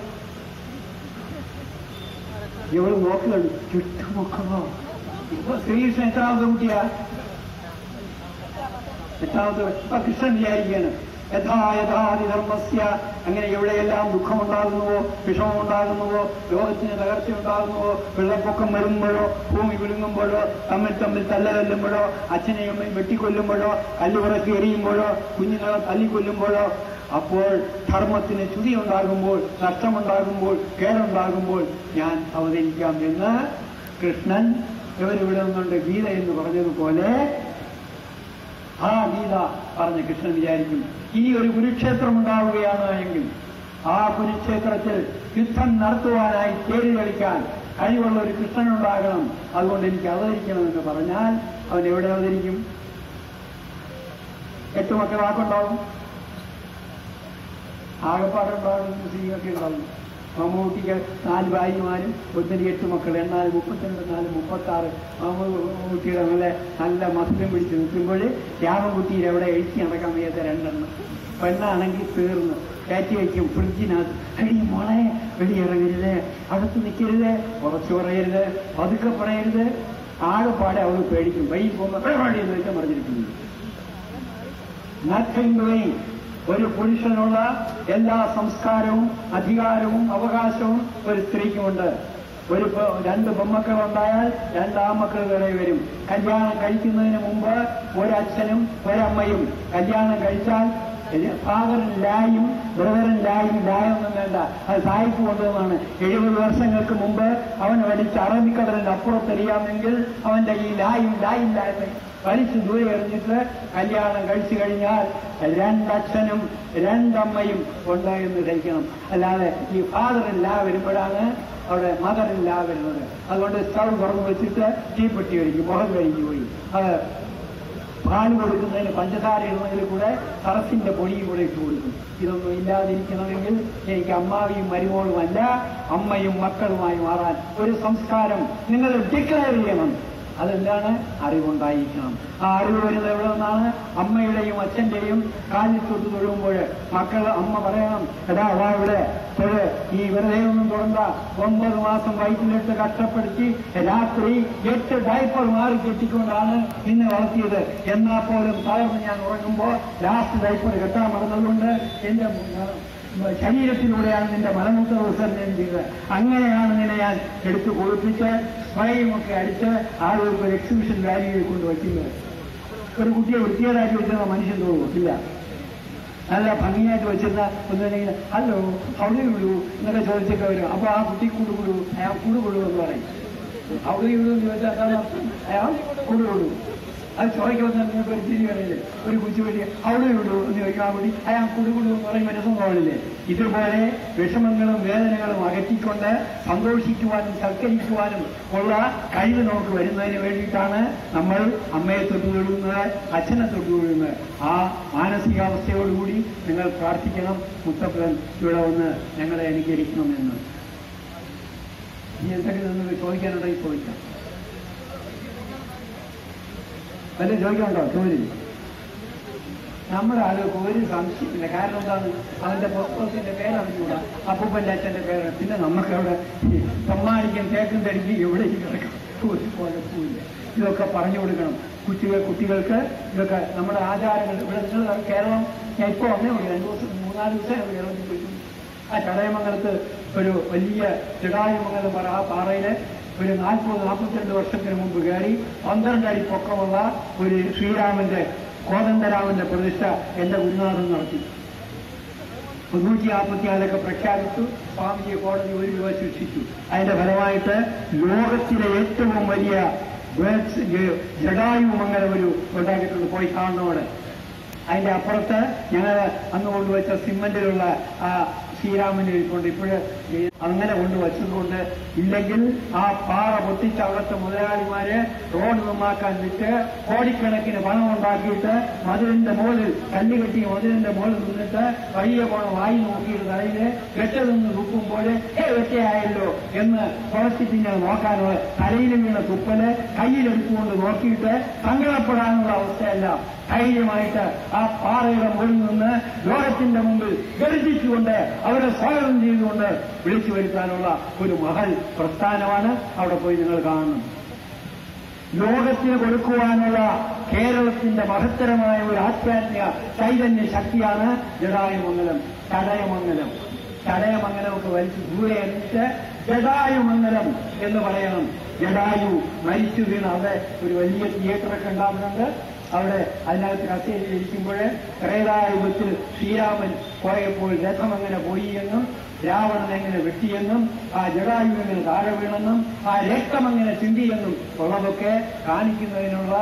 ഇവള് നോക്കുകയാണ്. ചുറ്റു മക്കളോ? ഇപ്പൊ ശ്രീകൃഷ്ണൻ എത്രാമത്തെ കുട്ടിയാ? എത്രാമത്തെ? ഇപ്പൊ കൃഷ്ണൻ വിചാരിക്കുകയാണ് യഥാ യഥാധിധർമ്മസ്യ, അങ്ങനെ എവിടെയെല്ലാം ദുഃഖമുണ്ടാകുന്നുവോ വിഷമമുണ്ടാകുന്നുവോ ലോകത്തിന് തകർച്ചയുണ്ടാകുന്നുവോ വെള്ളപ്പൊക്കം വരുമ്പോഴോ ഭൂമി കുലുങ്ങുമ്പോഴോ തമ്മിൽ തമ്മിൽ തല്ലതല്ലുമ്പോഴോ അച്ഛനെയും അമ്മയും വെട്ടിക്കൊല്ലുമ്പോഴോ കല്ലുപുറക്കി എറിയുമ്പോഴോ കുഞ്ഞുങ്ങളെ തല്ലിക്കൊല്ലുമ്പോഴോ അപ്പോൾ ധർമ്മത്തിന് ചുതി ഉണ്ടാകുമ്പോൾ നഷ്ടമുണ്ടാകുമ്പോൾ കേടുണ്ടാകുമ്പോൾ ഞാൻ അവതരിക്കാം എന്ന് കൃഷ്ണൻ ഇവരിവിടെ നിന്നുണ്ട് ഗീത എന്ന് പറഞ്ഞതുപോലെ ആ ഗീത പറഞ്ഞ് കൃഷ്ണൻ വിചാരിക്കും ഇനി ഒരു കുരുക്ഷേത്രം ഉണ്ടാവുകയാണ് എങ്കിൽ ആ കുരുക്ഷേത്രത്തിൽ യുദ്ധം നടത്തുവാനായി തേടി കളിക്കാൻ കഴിവുള്ള ഒരു കൃഷ്ണൻ ഉണ്ടാകണം. അതുകൊണ്ട് എനിക്ക് അവതരിക്കണമെന്ന് പറഞ്ഞാൽ അവൻ എവിടെ അവതരിക്കും? എട്ട് മക്കളാക്കുണ്ടാവും, ആകപ്പാടുണ്ടാകും, സ്ത്രീകൾക്ക് ഉണ്ടാവും. മമ്മൂട്ടിക്ക് നാല് ഭാര്യമാരും ഒത്തിരി എട്ട് മക്കൾ, എന്നാൽ മുപ്പത്തിരണ്ട് നാല് മുപ്പത്തി ആറ് മമ്മൂട്ടിയുടെ നല്ല നല്ല മസ്ലിം പിടിച്ച് നിൽക്കുമ്പോൾ രാമൻകുട്ടിയിൽ എവിടെ എഴുത്തി നടക്കാൻ വയ്യാത്ത രണ്ടെണ്ണം. പെണ്ണാണെങ്കിൽ തീർന്ന് കയറ്റി വയ്ക്കും ഫ്രിഡ്ജിനകത്ത്. അടി മോളെ വെളിയിറങ്ങരുത്, അടുത്ത് നിൽക്കരുത്, കുറച്ച് പറയരുത്, പതുക്കെ പറയരുത്. ആകെപ്പാടെ അവൾ പേടിക്കും. വഴി പോകുമ്പോൾ പരിപാടി എന്ന് വെച്ചാൽ പറഞ്ഞിരിക്കുന്നു. Nothing doing. ഒരു പുരുഷനുള്ള എല്ലാ സംസ്കാരവും അധികാരവും അവകാശവും ഒരു സ്ത്രീക്കുമുണ്ട്. ഒരു രണ്ട് പെൺമക്കളുണ്ടായാൽ രണ്ട് ആൺമക്കൾ വരെ വരും. കല്യാണം കഴിക്കുന്നതിന് മുമ്പ് ഒരച്ഛനും ഒരമ്മയും, കല്യാണം കഴിച്ചാൽ ഫാദറും ലായും ബ്രദറും ലായും ലായൊന്നും വേണ്ട, അത് സായിപ്പ് കൊണ്ടുവന്നാണ്. എഴുപത് വർഷങ്ങൾക്ക് മുമ്പ് അവൻ വലിച്ച് അറബിക്കടലിന്റെ അപ്പുറത്തെറിയാമെങ്കിൽ അവന്റെ ഈ ലായും ലായില്ലായ്മ വലിച്ചു ദൂരെ എറിഞ്ഞിട്ട് കല്യാണം കഴിച്ചു കഴിഞ്ഞാൽ രണ്ടച്ഛനും രണ്ടമ്മയും ഉണ്ട് എന്ന് ധരിക്കണം. അല്ലാതെ ഈ ഫാദറിൻ ലാ വരുമ്പോഴാണ് അവിടെ മദറിൻ ലാ വരുന്നത്. അതുകൊണ്ട് സ്റ്റൗ തുറന്നു വെച്ചിട്ട് തീപ്പെട്ടി കഴിക്കും, മുഖം കഴിച്ചു പോയി. അത് പാല് കൊടുക്കുന്നതിന് പഞ്ചസാര ഇടുന്നതിൽ കൂടെ സറസിന്റെ പൊടിയും കൂടെ ഇട്ട് കൊടുക്കും. ഇതൊന്നും ഇല്ലാതിരിക്കണമെങ്കിൽ എനിക്ക് അമ്മാവിയും മരുമോളുമല്ല അമ്മയും മക്കളുമായി മാറാൻ ഒരു സംസ്കാരം നിങ്ങൾ ഡിക്ലെയർ ചെയ്യണം. അതെന്താണ്? അറിവുണ്ടായിരിക്കണം. ആ അറിവ് വരുന്നത് എവിടെ നിന്നാണ്? അമ്മയുടെയും അച്ഛന്റെയും കാലിൽ തൊട്ട് തൊഴുമ്പോൾ മക്കൾ അമ്മ പറയണം, എടാ അതാ ഇവിടെ തൊഴ്, ഈ വെറുതെ ഒന്നും തൊടണ്ട. ഒമ്പത് മാസം വയറ്റിലിട്ട് കഷ്ടപ്പെടുത്തി രാത്രി എട്ട് ഡയപ്പർ മാറി കെട്ടിക്കൊണ്ടാണ് നിന്നെ വളർത്തിയത്. എന്നാൽ പോലും തളർന്ന് ഞാൻ ഉറങ്ങുമ്പോൾ ലാസ്റ്റ് ഡയപ്പർ കെട്ടാൻ മറന്നതുകൊണ്ട് എന്റെ ശരീരത്തിലൂടെയാണ് നിന്റെ മലമൂത്ര വിസർജനം ചെയ്തത്. അങ്ങനെയാണ് നിന്നെ ഞാൻ എടുത്തു കുളിപ്പിച്ച് സ്വയമൊക്കെ അടിച്ച് ആളുകൾക്ക് ഒരു എക്സിബിഷൻ വാല്യൂയിൽ കൊണ്ട് വയ്ക്കുന്നത്. ഒരു കുട്ടിയെ വൃത്തികേടായിട്ട് വെച്ചിരുന്ന മനുഷ്യൻ തോന്നും ഇല്ല, നല്ല ഭംഗിയായിട്ട് വെച്ചിരുന്ന ഒന്നുമില്ലെങ്കിൽ ഹലോ അവിടെ വിടൂ എന്നൊക്കെ ചോദിച്ചൊക്കെ വരും. അപ്പൊ ആ കുട്ടി കൂടുകൊടു, അയാൾ കൂടുകൊടു എന്ന് പറയും. അവിടെ വിടൂ എന്ന് ചോദിച്ചാൽ അതാണ് അയാൾ കൂടുകൊടു. അത് ചോദിക്കുമ്പോൾ നിങ്ങൾക്ക് ഒരു ചിരി പറയില്ലേ, ഒരു കൊച്ചുപറ്റി അവിടെ വിടൂ എന്ന് ചോദിക്കാൻ വേണ്ടി അയാൾ കുടുകുടു എന്ന് പറയും, രസം തോന്നില്ലേ? ഇതുപോലെ വിഷമങ്ങളും വേദനകളും അകറ്റിക്കൊണ്ട് സന്തോഷിക്കുവാനും സൽക്കരിക്കുവാനും ഉള്ള കഴിവ് നമുക്ക് വരുന്നതിന് വേണ്ടിയിട്ടാണ് നമ്മൾ അമ്മയെ തൊട്ടുകൊള്ളുന്നത്, അച്ഛനെ തൊട്ടുകൊള്ളുന്നത്. ആ മാനസികാവസ്ഥയോടുകൂടി നിങ്ങൾ പ്രാർത്ഥിക്കണം, മുത്തപ്പൻ ഇവിടെ വന്ന് ഞങ്ങളെ അനുകരിക്കണമെന്ന്. ഇനി എന്തെങ്കിലും നിങ്ങൾ ചോദിക്കാനുണ്ടെങ്കിൽ ചോദിക്കാം. വല്ല ചോദിക്കണ്ടോ? ചോദ്യം നമ്മുടെ ആളുകൾക്ക് ഒരു സംശയമില്ല. കാരണം എന്താണ്? അവന്റെ പുസ്തകത്തിന്റെ പേരറിഞ്ഞൂടാ, അപ്പൂപ്പന്റെ അച്ഛന്റെ പേര്. പിന്നെ നമുക്കവിടെ സമ്മാനിക്കും തേക്കും തരിക്കും എവിടെ കിടക്കും, ഒരു കുഴപ്പമില്ല. ഇതൊക്കെ പറഞ്ഞു കൊടുക്കണം കുട്ടികൾ കുട്ടികൾക്ക് ഇതൊക്കെ നമ്മുടെ ആചാരങ്ങൾ. ഇവിടെ നിങ്ങൾ കേരളം ഞാൻ ഇപ്പോൾ വന്നേ ഉള്ളൂ, രണ്ടു ദിവസം മൂന്നാല് ദിവസം കേരളത്തിൽ പോയി. ആ ചടയമംഗലത്ത് ഒരു വലിയ ജടായുമംഗലം പറ, ആ പാറയില് ഒരു നാൽപ്പത് നാൽപ്പത്തിരണ്ട് വർഷത്തിന് മുമ്പ് കയറി പന്ത്രണ്ട് അടി പൊക്കമുള്ള ഒരു ശ്രീരാമന്റെ കോദണ്ഡരാമന്റെ പ്രതിഷ്ഠ എന്റെ ഗുരുനാഥൻ നടത്തി. മുന്നൂറ്റി നാൽപ്പത്തിനാലൊക്കെ പ്രഖ്യാപിച്ചു. സ്വാമിജിയെ കോടതി ഒരു രൂപ ശിക്ഷിച്ചു. അതിന്റെ ഫലമായിട്ട് ലോകത്തിലെ ഏറ്റവും വലിയ ജടായുമംഗലം ഒരു ഉണ്ടാക്കിയിട്ടുണ്ട്. പോയി കാണുന്നവിടെ അതിന്റെ അപ്പുറത്ത് ഞങ്ങൾ അന്ന് കൊണ്ടുവച്ച സിമന്റിലുള്ള ആ ശ്രീരാമന് ഇരിപ്പുണ്ട്. ഇപ്പോഴ് അങ്ങനെ കൊണ്ടുവച്ചതുകൊണ്ട് ഇല്ലെങ്കിൽ ആ പാറ പൊട്ടിച്ച് അവിടുത്തെ മുതലാളിമാര് റോഡ് നന്നാക്കാൻ വിറ്റ് കോടിക്കണക്കിന് പണം ഉണ്ടാക്കിയിട്ട് മതിലിന്റെ മുകളിൽ കല്ല് കെട്ടി മതിലിന്റെ മുകളിൽ നിന്നിട്ട് വഴിയെ പോണ വായി നോക്കിയിട്ട് തലയില് കെട്ട നിന്ന് തുപ്പുമ്പോൾ ഏ വെട്ടയായല്ലോ എന്ന് തുളച്ചിട്ടിങ്ങനെ നോക്കാനുള്ള തലയിൽ വീണ തുപ്പല് കയ്യിലെടുത്തുകൊണ്ട് നോക്കിയിട്ട് സങ്കടപ്പെടാനുള്ള അവസ്ഥയല്ല. ധൈര്യമായിട്ട് ആ പാറയുടെ മുകളിൽ നിന്ന് ലോകത്തിന്റെ മുമ്പിൽ ഗർജിച്ചുകൊണ്ട് അവരെ സ്വാഗതം ചെയ്തുകൊണ്ട് വിളിച്ചു വരുത്താനുള്ള ഒരു മഹൽ പ്രസ്ഥാനമാണ് അവിടെ പോയി നിങ്ങൾ കാണുന്നത്. ലോകത്തിന് കൊടുക്കുവാനുള്ള കേരളത്തിന്റെ മഹത്തരമായ ഒരു ആധ്യാത്മിക ചൈതന്യ ശക്തിയാണ് ജടായുമംഗലം, ചടയമംഗലം. ചടയമംഗലമൊക്കെ വലിച്ചു ദൂരെ എന്നിട്ട് ജടായുമംഗലം എന്ന് പറയണം. ജടായു മരിച്ചു വീണ് അവിടെ ഒരു വലിയ തിയേറ്ററൊക്കെ ഉണ്ടാകുന്നുണ്ട്. അവിടെ അതിനകത്ത് കസേരയിൽ ഇരിക്കുമ്പോൾ ത്രേതായുഗത്തിൽ ശ്രീരാമൻ പോയപ്പോൾ രഥം എങ്ങനെ പോയി എന്നും രാവണൻ എങ്ങനെ വെട്ടിയെന്നും ആ ജടായു എങ്ങനെ താഴെ വീണെന്നും ആ രക്തം എങ്ങനെ ചിന്തിയെന്നും ഉള്ളതൊക്കെ കാണിക്കുന്നതിനുള്ള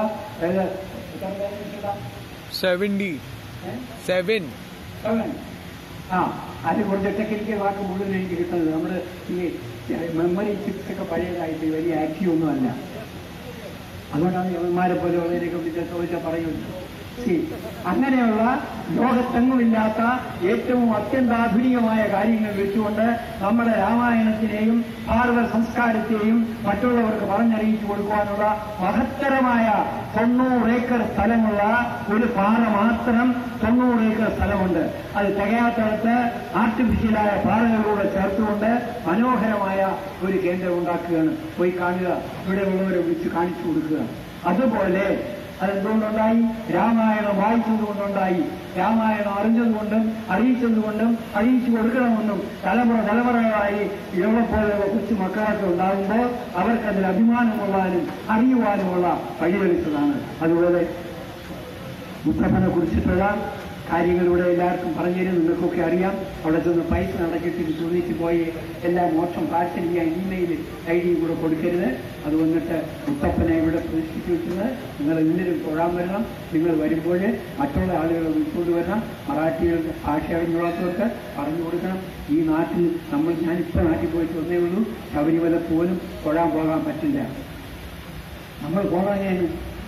ആ അത് കുറച്ച് ടെക്നിക്കൽ വാക്ക് മുഴുവൻ എനിക്ക് കിട്ടുന്നത്. നമ്മുടെ ഈ മെമ്മറി ചിപ്സ് ഒക്കെ പഴയതായിട്ട് വലിയ ആക്റ്റീവ് ഒന്നുമല്ല. അതുകൊണ്ടാണ് യവന്മാരെ പോലെ ഉള്ളതിനെയൊക്കെ വിളിച്ച ചോദിച്ചാൽ പറയുന്നത്. അങ്ങനെയുള്ള ലോകത്തെങ്ങുമില്ലാത്ത ഏറ്റവും അത്യന്താധുനികമായ കാര്യങ്ങൾ വെച്ചുകൊണ്ട് നമ്മുടെ രാമായണത്തിനെയും ഭാരത സംസ്കാരത്തെയും മറ്റുള്ളവർക്ക് പറഞ്ഞറിയിച്ചു കൊടുക്കുവാനുള്ള മഹത്തരമായ തൊണ്ണൂറ് ഏക്കർ സ്ഥലമുള്ള ഒരു പാറ മാത്രം തൊണ്ണൂറ് ഏക്കർ സ്ഥലമുണ്ട്. അത് തികയാത്തടത്ത് ആർട്ടിഫിഷ്യലായ പാറകളിലൂടെ ചേർത്തുകൊണ്ട് മനോഹരമായ ഒരു കേന്ദ്രം ഉണ്ടാക്കുകയാണ്. പോയി കാണുക, ഇവിടെ ഉള്ളവരെ വിളിച്ച് കാണിച്ചു കൊടുക്കുക. അതുപോലെ അതെന്തുകൊണ്ടുണ്ടായി? രാമായണം വായിച്ചതുകൊണ്ടുണ്ടായി. രാമായണം അറിഞ്ഞതുകൊണ്ടും അറിയിച്ചതുകൊണ്ടും അറിയിച്ചു കൊടുക്കണമെന്നും തലമുറ തലമുറകളായി ഇവളെപ്പോലെയുള്ള കൊച്ചു മക്കളൊക്കെ ഉണ്ടാകുമ്പോൾ അവർക്കതിൽ അഭിമാനം കൊള്ളാനും അറിയുവാനുമുള്ള വഴിതെളിച്ചതാണ്. അതുപോലെ മുത്തപ്പനെ കുറിച്ചിട്ടുള്ള കാര്യങ്ങളിലൂടെ എല്ലാവർക്കും പറഞ്ഞുതരും. നിങ്ങൾക്കൊക്കെ അറിയാം. അവിടെ ചെന്ന് പൈസ നടക്കിയിട്ട് ചോദിച്ചു പോയി എല്ലാ മോക്ഷം പാഴ്സൽ ചെയ്യാൻ ഇമെയിൽ ഐ ഡിയും കൂടെ കൊടുക്കരുത്. അത് വന്നിട്ട് മുത്തപ്പനെ ഇവിടെ പ്രതിഷ്ഠിച്ചു വെക്കുന്നത് നിങ്ങൾ എല്ലാവരും തൊഴാൻ വരണം. നിങ്ങൾ വരുമ്പോൾ മറ്റുള്ള ആളുകളെ വിളിച്ചുകൊണ്ട് വരണം. മറാഠികൾക്ക് ഭാഷ അറിഞ്ഞുള്ളവർക്ക് പറഞ്ഞു കൊടുക്കണം. ഈ നാട്ടിൽ നമ്മൾ ഞാനിപ്പോൾ നാട്ടിൽ പോയിട്ട് വന്നേ ഉള്ളൂ. ശബരിമല പോലും തൊഴാൻ പോകാൻ പറ്റില്ല. നമ്മൾ പോകാൻ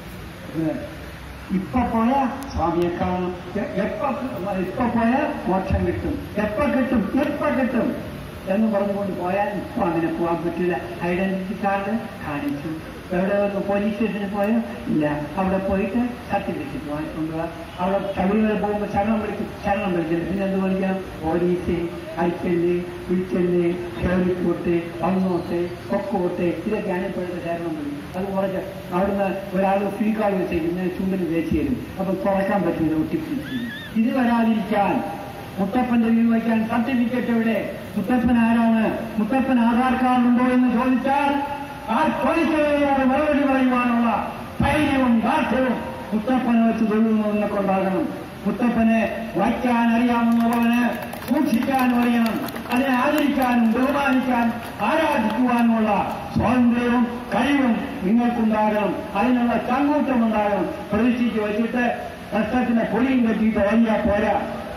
ഇപ്പൊ പോയ സ്വാമിയെ കാണും. എപ്പോ ഇപ്പൊ പോയ മോക്ഷം കിട്ടും. എപ്പോ കിട്ടും എപ്പോ കിട്ടും എന്ന് പറഞ്ഞുകൊണ്ട് പോയാൽ ഇപ്പൊ അങ്ങനെ പോകാൻ പറ്റില്ല. ഐഡന്റിറ്റി കാർഡ് കാണിച്ചു. എവിടെ ഒന്ന് പോലീസ് സ്റ്റേഷനിൽ പോയോ? ഇല്ല. അവിടെ പോയിട്ട് സർട്ടിഫിക്കറ്റ് വാങ്ങിക്കൊണ്ടുപോകാം. അവിടെ ശബരിമല പോകുമ്പോൾ ശരണം വിളിക്കും. ശരണം വിളിച്ചില്ല. പിന്നെ എന്ത് വിളിക്കാം? പോലീസ് അരിക്കല്ല്, വിളിക്കല്ല്, കേറിക്കോട്ട്, പന്നോട്ട്, കൊക്കോട്ട്, ഇതൊക്കെയാണ് ഇപ്പോഴത്തെ ശരണം വിളി. അത് കുറച്ച് അവിടുന്ന് ഒരാൾ ഫീക്കാൾ വെച്ചേക്കും. ഇങ്ങനെ ചുണ്ടിന് തേച്ച് തരും. അപ്പൊ തുറക്കാൻ പറ്റില്ല, ഒട്ടിപ്പിടിച്ചു. ഇത് വരാതിരിക്കാൻ മുത്തപ്പന്റെ വീട് വയ്ക്കാൻ സർട്ടിഫിക്കറ്റ് എവിടെ? മുത്തപ്പൻ ആരാണ്? മുത്തപ്പൻ ആധാർ കാർഡ് ഉണ്ടോ എന്ന് ചോദിച്ചാൽ ആ ചോദിച്ചവരോട് മറുപടി പറയുവാനുള്ള ധൈര്യവും ദാർഢ്യവും മുത്തപ്പനെ വെച്ച് തൊഴുന്നതിനെ കൊണ്ടാകണം. മുത്തപ്പനെ വയ്ക്കാൻ അറിയാമെന്നുള്ളവന് സൂക്ഷിക്കാനും അറിയണം. അതിനെ ആദരിക്കാനും ബഹുമാനിക്കാനും ആരാധിക്കുവാനുമുള്ള സ്വാതന്ത്ര്യവും കഴിവും നിങ്ങൾക്കുണ്ടാകണം. അതിനുള്ള ചങ്കൂറ്റമുണ്ടാകണം. പ്രതീക്ഷിച്ച് വെച്ചിട്ട് കഷ്ടത്തിന് പൊടിയും കെട്ടിയിട്ട് വലിയ പോരാ.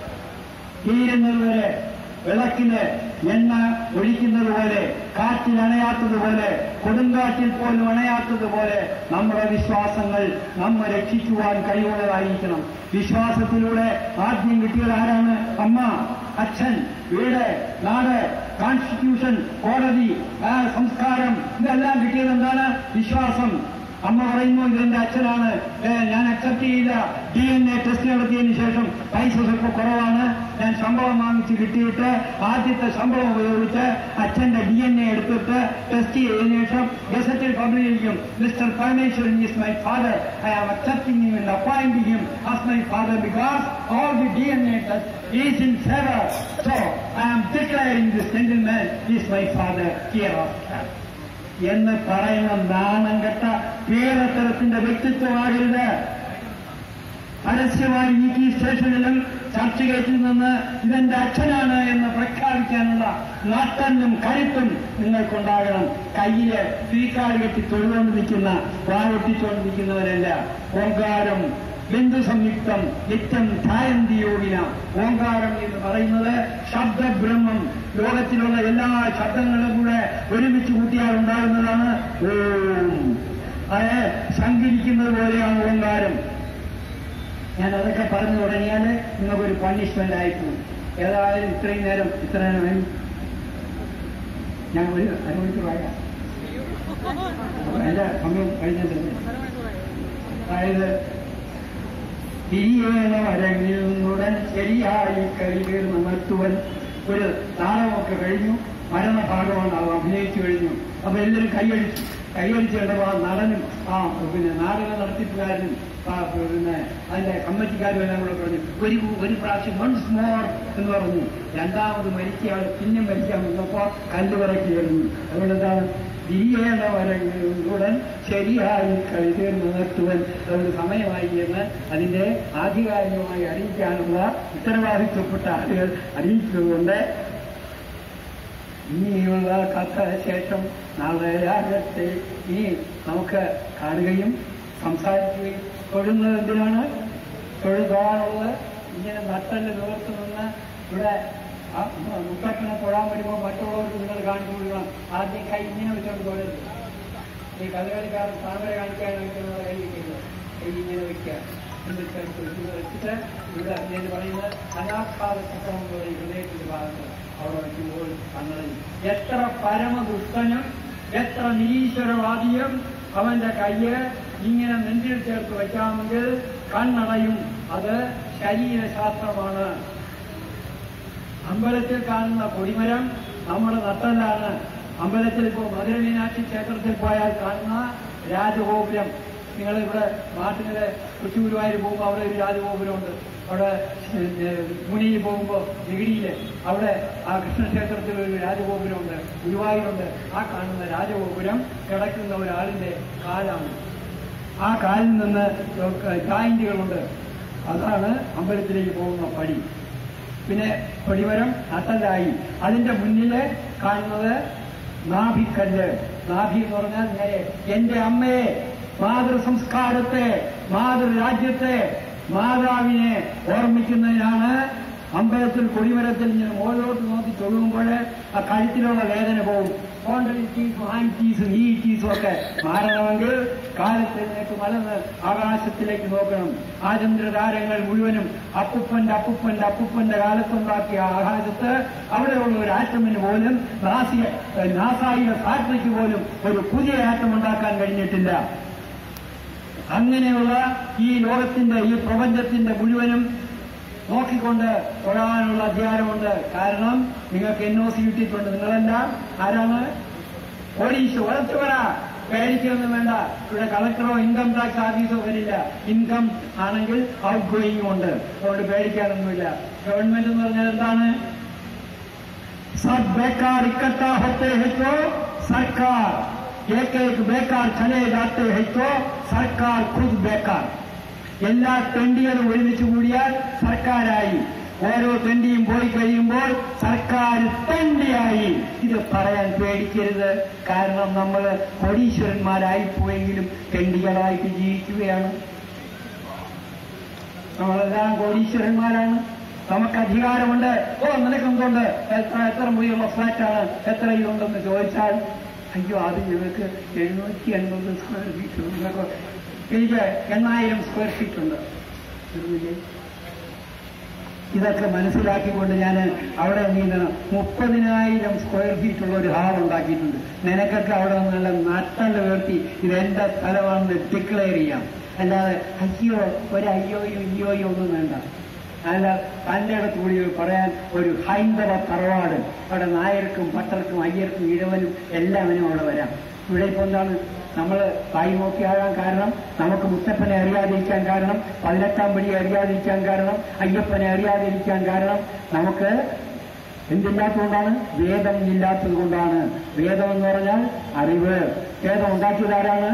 തീരുന്നത് വരെ വിളക്കിന് എണ്ണ ഒഴിക്കുന്നത് പോലെ, കാറ്റിൽ അണയാത്തതുപോലെ, കൊടുങ്കാറ്റിൽ പോലും അണയാത്തതുപോലെ നമ്മുടെ വിശ്വാസങ്ങൾ നമ്മെ രക്ഷിക്കുവാൻ കഴിവുള്ളതായിരിക്കണം. വിശ്വാസത്തിലൂടെ ആദ്യം കിട്ടിയത് ആരാണ്? അമ്മ, അച്ഛൻ, വീട്, നാട്, കോൺസ്റ്റിറ്റ്യൂഷൻ, കോടതി, സംസ്കാരം, ഇതെല്ലാം കിട്ടിയത് എന്താണ്? വിശ്വാസം. അമ്മ പറയുന്നു ഇതെന്റെ അച്ഛനാണ്, ഞാൻ അക്സെപ്റ്റ് ചെയ്യില്ല. ഡി എൻ എ ടെസ്റ്റ് നടത്തിയതിനു ശേഷം പൈസ സ്വല്പം കുറവാണ്, ഞാൻ ശമ്പളം വാങ്ങിച്ച് കിട്ടിയിട്ട് ആദ്യത്തെ ശമ്പളം ഉപയോഗിച്ച് അച്ഛന്റെ ഡി എൻ എ എടുത്തിട്ട് ടെസ്റ്റ് ചെയ്തതിനു ശേഷം ഗസറ്റിൽ പബ്ലിക്കും mister Parameswaran is my father, I am accepting him and appointing him as my father because all the D N A test is in Seva, so I am declaring this gentleman is my father hereafter എന്ന് പറയുന്ന നാണം കെട്ട പേരത്തരത്തിന്റെ വ്യക്തിത്വമാകരുത്. പരസ്യമായി ഈ key സ്റ്റേഷനിലും ചർച്ച കേട്ടിൽ നിന്ന് ഇതെന്റെ അച്ഛനാണ് എന്ന് പ്രഖ്യാപിക്കാനുള്ള നാട്ടനും കരുത്തും നിങ്ങൾക്കുണ്ടാകണം. കയ്യില് തീക്കാട് കെട്ടി തൊഴുകൊണ്ടിരിക്കുന്ന വാഴൊട്ടിച്ചുകൊണ്ടിരിക്കുന്നവരല്ല. ഓങ്കാരം ബിന്ദു സംയുക്തം നിത്യം ധ്യായന്തി യോഗിന. ഓങ്കാരം എന്ന് പറയുന്നത് ശബ്ദബ്രഹ്മം. ലോകത്തിലുള്ള എല്ലാ ശബ്ദങ്ങളും കൂടെ ഒരുമിച്ച് കൂട്ടിയാൽ ഉണ്ടാകുന്നതാണ് ഓം. അത് സഞ്ചരിക്കുന്നത് പോലെയാണ് ഓങ്കാരം. ഞാൻ അതൊക്കെ പറഞ്ഞു തുടങ്ങിയാൽ നിങ്ങൾക്കൊരു പണിഷ്മെന്റ് ആയിപ്പോകും. ഏതായാലും ഇത്രയും നേരം ഇത്ര നേരം ഞാൻ ഒരു അരമണിക്കൂർ പറയാം. എന്റെ സമയം കഴിഞ്ഞിട്ടുണ്ട്. അതായത് തിരിയേണ വരങ്ങിൽ നിന്നുടൻ ശരിയായി കരികേർ നിർത്തുവൻ. ഒരു നാടകമൊക്കെ കഴിഞ്ഞു, മരണഭാഗമാണ് അത് അഭിനയിച്ചു കഴിഞ്ഞു. അപ്പൊ എല്ലാവരും കൈയടിച്ചു. കൈയടിച്ച് കണ്ടപ്പോൾ ആ നടനും ആ പിന്നെ നാടകം നടത്തിപ്പുകാരനും പിന്നെ അതിന്റെ കമ്മിറ്റിക്കാരും എല്ലാം കൂടെ പറഞ്ഞു ഒരു ഒരു പ്രാവശ്യം വൺസ് മോർ എന്ന് പറഞ്ഞു. രണ്ടാമത് മരിച്ചയാൾ പിന്നെ മരിക്കാൻ വന്നപ്പോ കല്ലുപറക്കി വരുന്നു. അതുകൊണ്ട് എന്താണ് തിരിയേണ്ട വരങ്ങളുടൻ ശരിയായി കഴിതീർന്ന് നിർത്തുവൻ. അതുകൊണ്ട് സമയമായി എന്ന് അതിന്റെ ആധികാരികമായി അറിയിക്കാനുള്ള ഉത്തരവാദിത്വപ്പെട്ട ആളുകൾ അറിയിച്ചതുകൊണ്ട് ഇനിയുള്ള കഥ ശേഷം നാളെ രാജ്യത്തെ ഇനി നമുക്ക് കാണുകയും സംസാരിക്കുകയും തൊഴുന്നത് എന്തിനാണ്? തൊഴുതാനുള്ളത്. ഇങ്ങനെ നട്ടല് നിവർത്ത് നിന്ന് ഇവിടെ മുത്തപ്പനെ തൊഴാൻ വരുമ്പോൾ മറ്റുള്ളവർക്ക് നിങ്ങൾ കാണിച്ചു കൊടുക്കണം. ആദ്യം കൈ ഇങ്ങനെ വെച്ചോണ്ട് തൊഴരുത്. ഈ കഥകളിക്കാർ താമര കാണിക്കാൻ വയ്ക്കുന്നത് കൈ വയ്ക്കരുത്. കൈ ഇങ്ങനെ വയ്ക്കുക. വെച്ചിട്ട് ഇവിടെ എന്ന് പറയുന്നത് അനാഘാത ചക്രം പോലെ ഹൃദയത്തിന്റെ ഭാഗത്ത് അവിടെ വയ്ക്കുമ്പോൾ അങ്ങനെ എത്ര പരമദുഷ്ടനും എത്ര നിരീശ്വരവാദിയും അവന്റെ കയ്യ് ഇങ്ങനെ നെഞ്ചിൽ ചേർത്ത് വയ്ക്കാമെങ്കിൽ കണ്ണടയും. അത് ശരീരശാസ്ത്രമാണ്. അമ്പലത്തിൽ കാണുന്ന കൊടിമരം നമ്മുടെ നട്ടലാണ്. അമ്പലത്തിൽ ഇപ്പോൾ മധുര മീനാക്ഷി ക്ഷേത്രത്തിൽ പോയാൽ കാണുന്ന രാജഗോപുരം. നിങ്ങളിവിടെ നാട്ടിലെ കൊച്ചുഗുരുവായൂർ പോകുമ്പോൾ അവിടെ ഒരു രാജഗോപുരമുണ്ട്. അവിടെ മുനിയിൽ പോകുമ്പോൾ നികിടിയില് അവിടെ ആ കൃഷ്ണക്ഷേത്രത്തിൽ ഒരു രാജഗോപുരമുണ്ട്. ഗുരുവായൂരുണ്ട്. ആ കാണുന്ന രാജഗോപുരം കിടക്കുന്ന ഒരാളിന്റെ കാലാണ്. ആ കാലിൽ നിന്ന് ജോയിന്റുകളുണ്ട്. അതാണ് അമ്പലത്തിലേക്ക് പോകുന്ന പടി. പിന്നെ കൊടിമരം നട്ടലായി. അതിന്റെ മുന്നില് കാണുന്നത് നാഭിക്കല്ല്. നാഭി എന്ന് പറഞ്ഞാൽ നേരെ എന്റെ അമ്മയെ, മാതൃസംസ്കാരത്തെ, മാതൃരാജ്യത്തെ, മാതാവിനെ ഓർമ്മിക്കുന്നതിനാണ് അമ്പലത്തിൽ കൊടിമരത്തിൽ ഇങ്ങനെ മുകളിലോട്ട് നോക്കി തൊഴുകുമ്പോൾ ആ കഴുത്തിലുള്ള വേദന പോകും. കോൺട്രീസും ആൻറ്റീസും ഈറ്റീസും ഒക്കെ മാറണമെങ്കിൽ കാലത്തിലേക്ക് മലന്ന് ആകാശത്തിലേക്ക് നോക്കണം. ആചന്ദ്രതാരങ്ങൾ മുഴുവനും അപ്പുപ്പന്റെ അപ്പുപ്പന്റെ അപ്പുപ്പന്റെ കാലത്തുണ്ടാക്കിയ ആകാശത്ത് അവിടെയുള്ള ഒരു ആറ്റമിന് പോലും നാസായിക ഫാക്ടറിക്ക് പോലും ഒരു പുതിയ ആറ്റം ഉണ്ടാക്കാൻ കഴിഞ്ഞിട്ടില്ല. അങ്ങനെയുള്ള ഈ ലോകത്തിന്റെ ഈ പ്രപഞ്ചത്തിന്റെ മുഴുവനും നോക്കിക്കൊണ്ട് തൊഴാനുള്ള അധികാരമുണ്ട്. കാരണം നിങ്ങൾക്ക് എൻ ഒ സി കിട്ടിയിട്ടുണ്ട്. നിങ്ങളെല്ലാം ആരാണ്? പോലീസ്. വളർത്തു പറ, പേടിക്കൊന്നും വേണ്ട. ഇവിടെ കളക്ടറോ ഇൻകം ടാക്സ് ഓഫീസോ വരില്ല. ഇൻകം ആണെങ്കിൽ ഔട്ട് ഗോയിങ്ങും ഉണ്ട്. അതുകൊണ്ട് പേടിക്കാനൊന്നുമില്ല. ഗവൺമെന്റ് എന്ന് പറഞ്ഞാൽ എന്താണ്? സബ് ബേക്കാർ ഇക്കട്ടാ ഹോത്തെ ഹൈ തോ സർക്കാർ, एक एक बेकार चले जाते हैं तो സർക്കാർ ഖുദ് ബേക്കാർ. എല്ലാ തെണ്ടികളും ഒരുമിച്ച് കൂടിയാൽ സർക്കാരായി. ഓരോ തെണ്ടിയും പോയി കഴിയുമ്പോൾ സർക്കാർ തെണ്ടിയായി. ഇത് പറയാൻ പേടിക്കരുത്. കാരണം നമ്മൾ കോടീശ്വരന്മാരായി പോയെങ്കിലും തെണ്ടികളായിട്ട് ജീവിക്കുകയാണ്. നമ്മളെല്ലാം കോടീശ്വരന്മാരാണ്. നമുക്ക് അധികാരമുണ്ട്. ഓ നിനക്കെന്തുണ്ട്? എത്ര എത്ര മുറിയുള്ള ഫ്ലാറ്റാണ്, എത്ര ഇതുണ്ടെന്ന് ചോദിച്ചാൽ അയ്യോ അത് ഞങ്ങൾക്ക് എഴുന്നൂറ്റി അൻപത് സ്ക്വയർ ഫീറ്റ് ഉണ്ട്, നിങ്ങൾക്ക് എനിക്ക് എണ്ണായിരം സ്ക്വയർ ഫീറ്റ് ഉണ്ട്. ഇതൊക്കെ മനസ്സിലാക്കിക്കൊണ്ട് ഞാൻ അവിടെ നീന്തണം. മുപ്പതിനായിരം സ്ക്വയർ ഫീറ്റുള്ള ഒരു ഹാൾ ഉണ്ടാക്കിയിട്ടുണ്ട്. നിനക്കൊക്കെ അവിടെ നല്ല നട്ടല് ഉയർത്തി ഇതെന്റെ സ്ഥലമാണെന്ന് ഡിക്ലെയർ ചെയ്യാം. അല്ലാതെ അയ്യോ ഒരു അയ്യോയും ഇയ്യോയും ഒന്നും വേണ്ട. അല്ല തന്റെ അടുത്ത് കൂടി പറയാൻ ഒരു ഹൈന്ദവ തറവാട്. അവിടെ നായർക്കും പട്ടർക്കും അയ്യർക്കും ഇഴവനും എല്ലാവരും അവിടെ വരാം. ഇവിടെ ഇപ്പോൾ എന്താണ് നമ്മൾ തായി നോക്കിയാകാൻ കാരണം, നമുക്ക് മുത്തപ്പനെ അറിയാതിരിക്കാൻ കാരണം, പതിനെട്ടാം പടി അറിയാതിരിക്കാൻ കാരണം, അയ്യപ്പനെ അറിയാതിരിക്കാൻ കാരണം നമുക്ക് എന്തില്ലാത്തതുകൊണ്ടാണ്? വേദം ഇല്ലാത്തത് കൊണ്ടാണ്. വേദം എന്ന് പറഞ്ഞാൽ അറിവ്. വേദം ഉണ്ടാക്കിയത് ആരാണ്?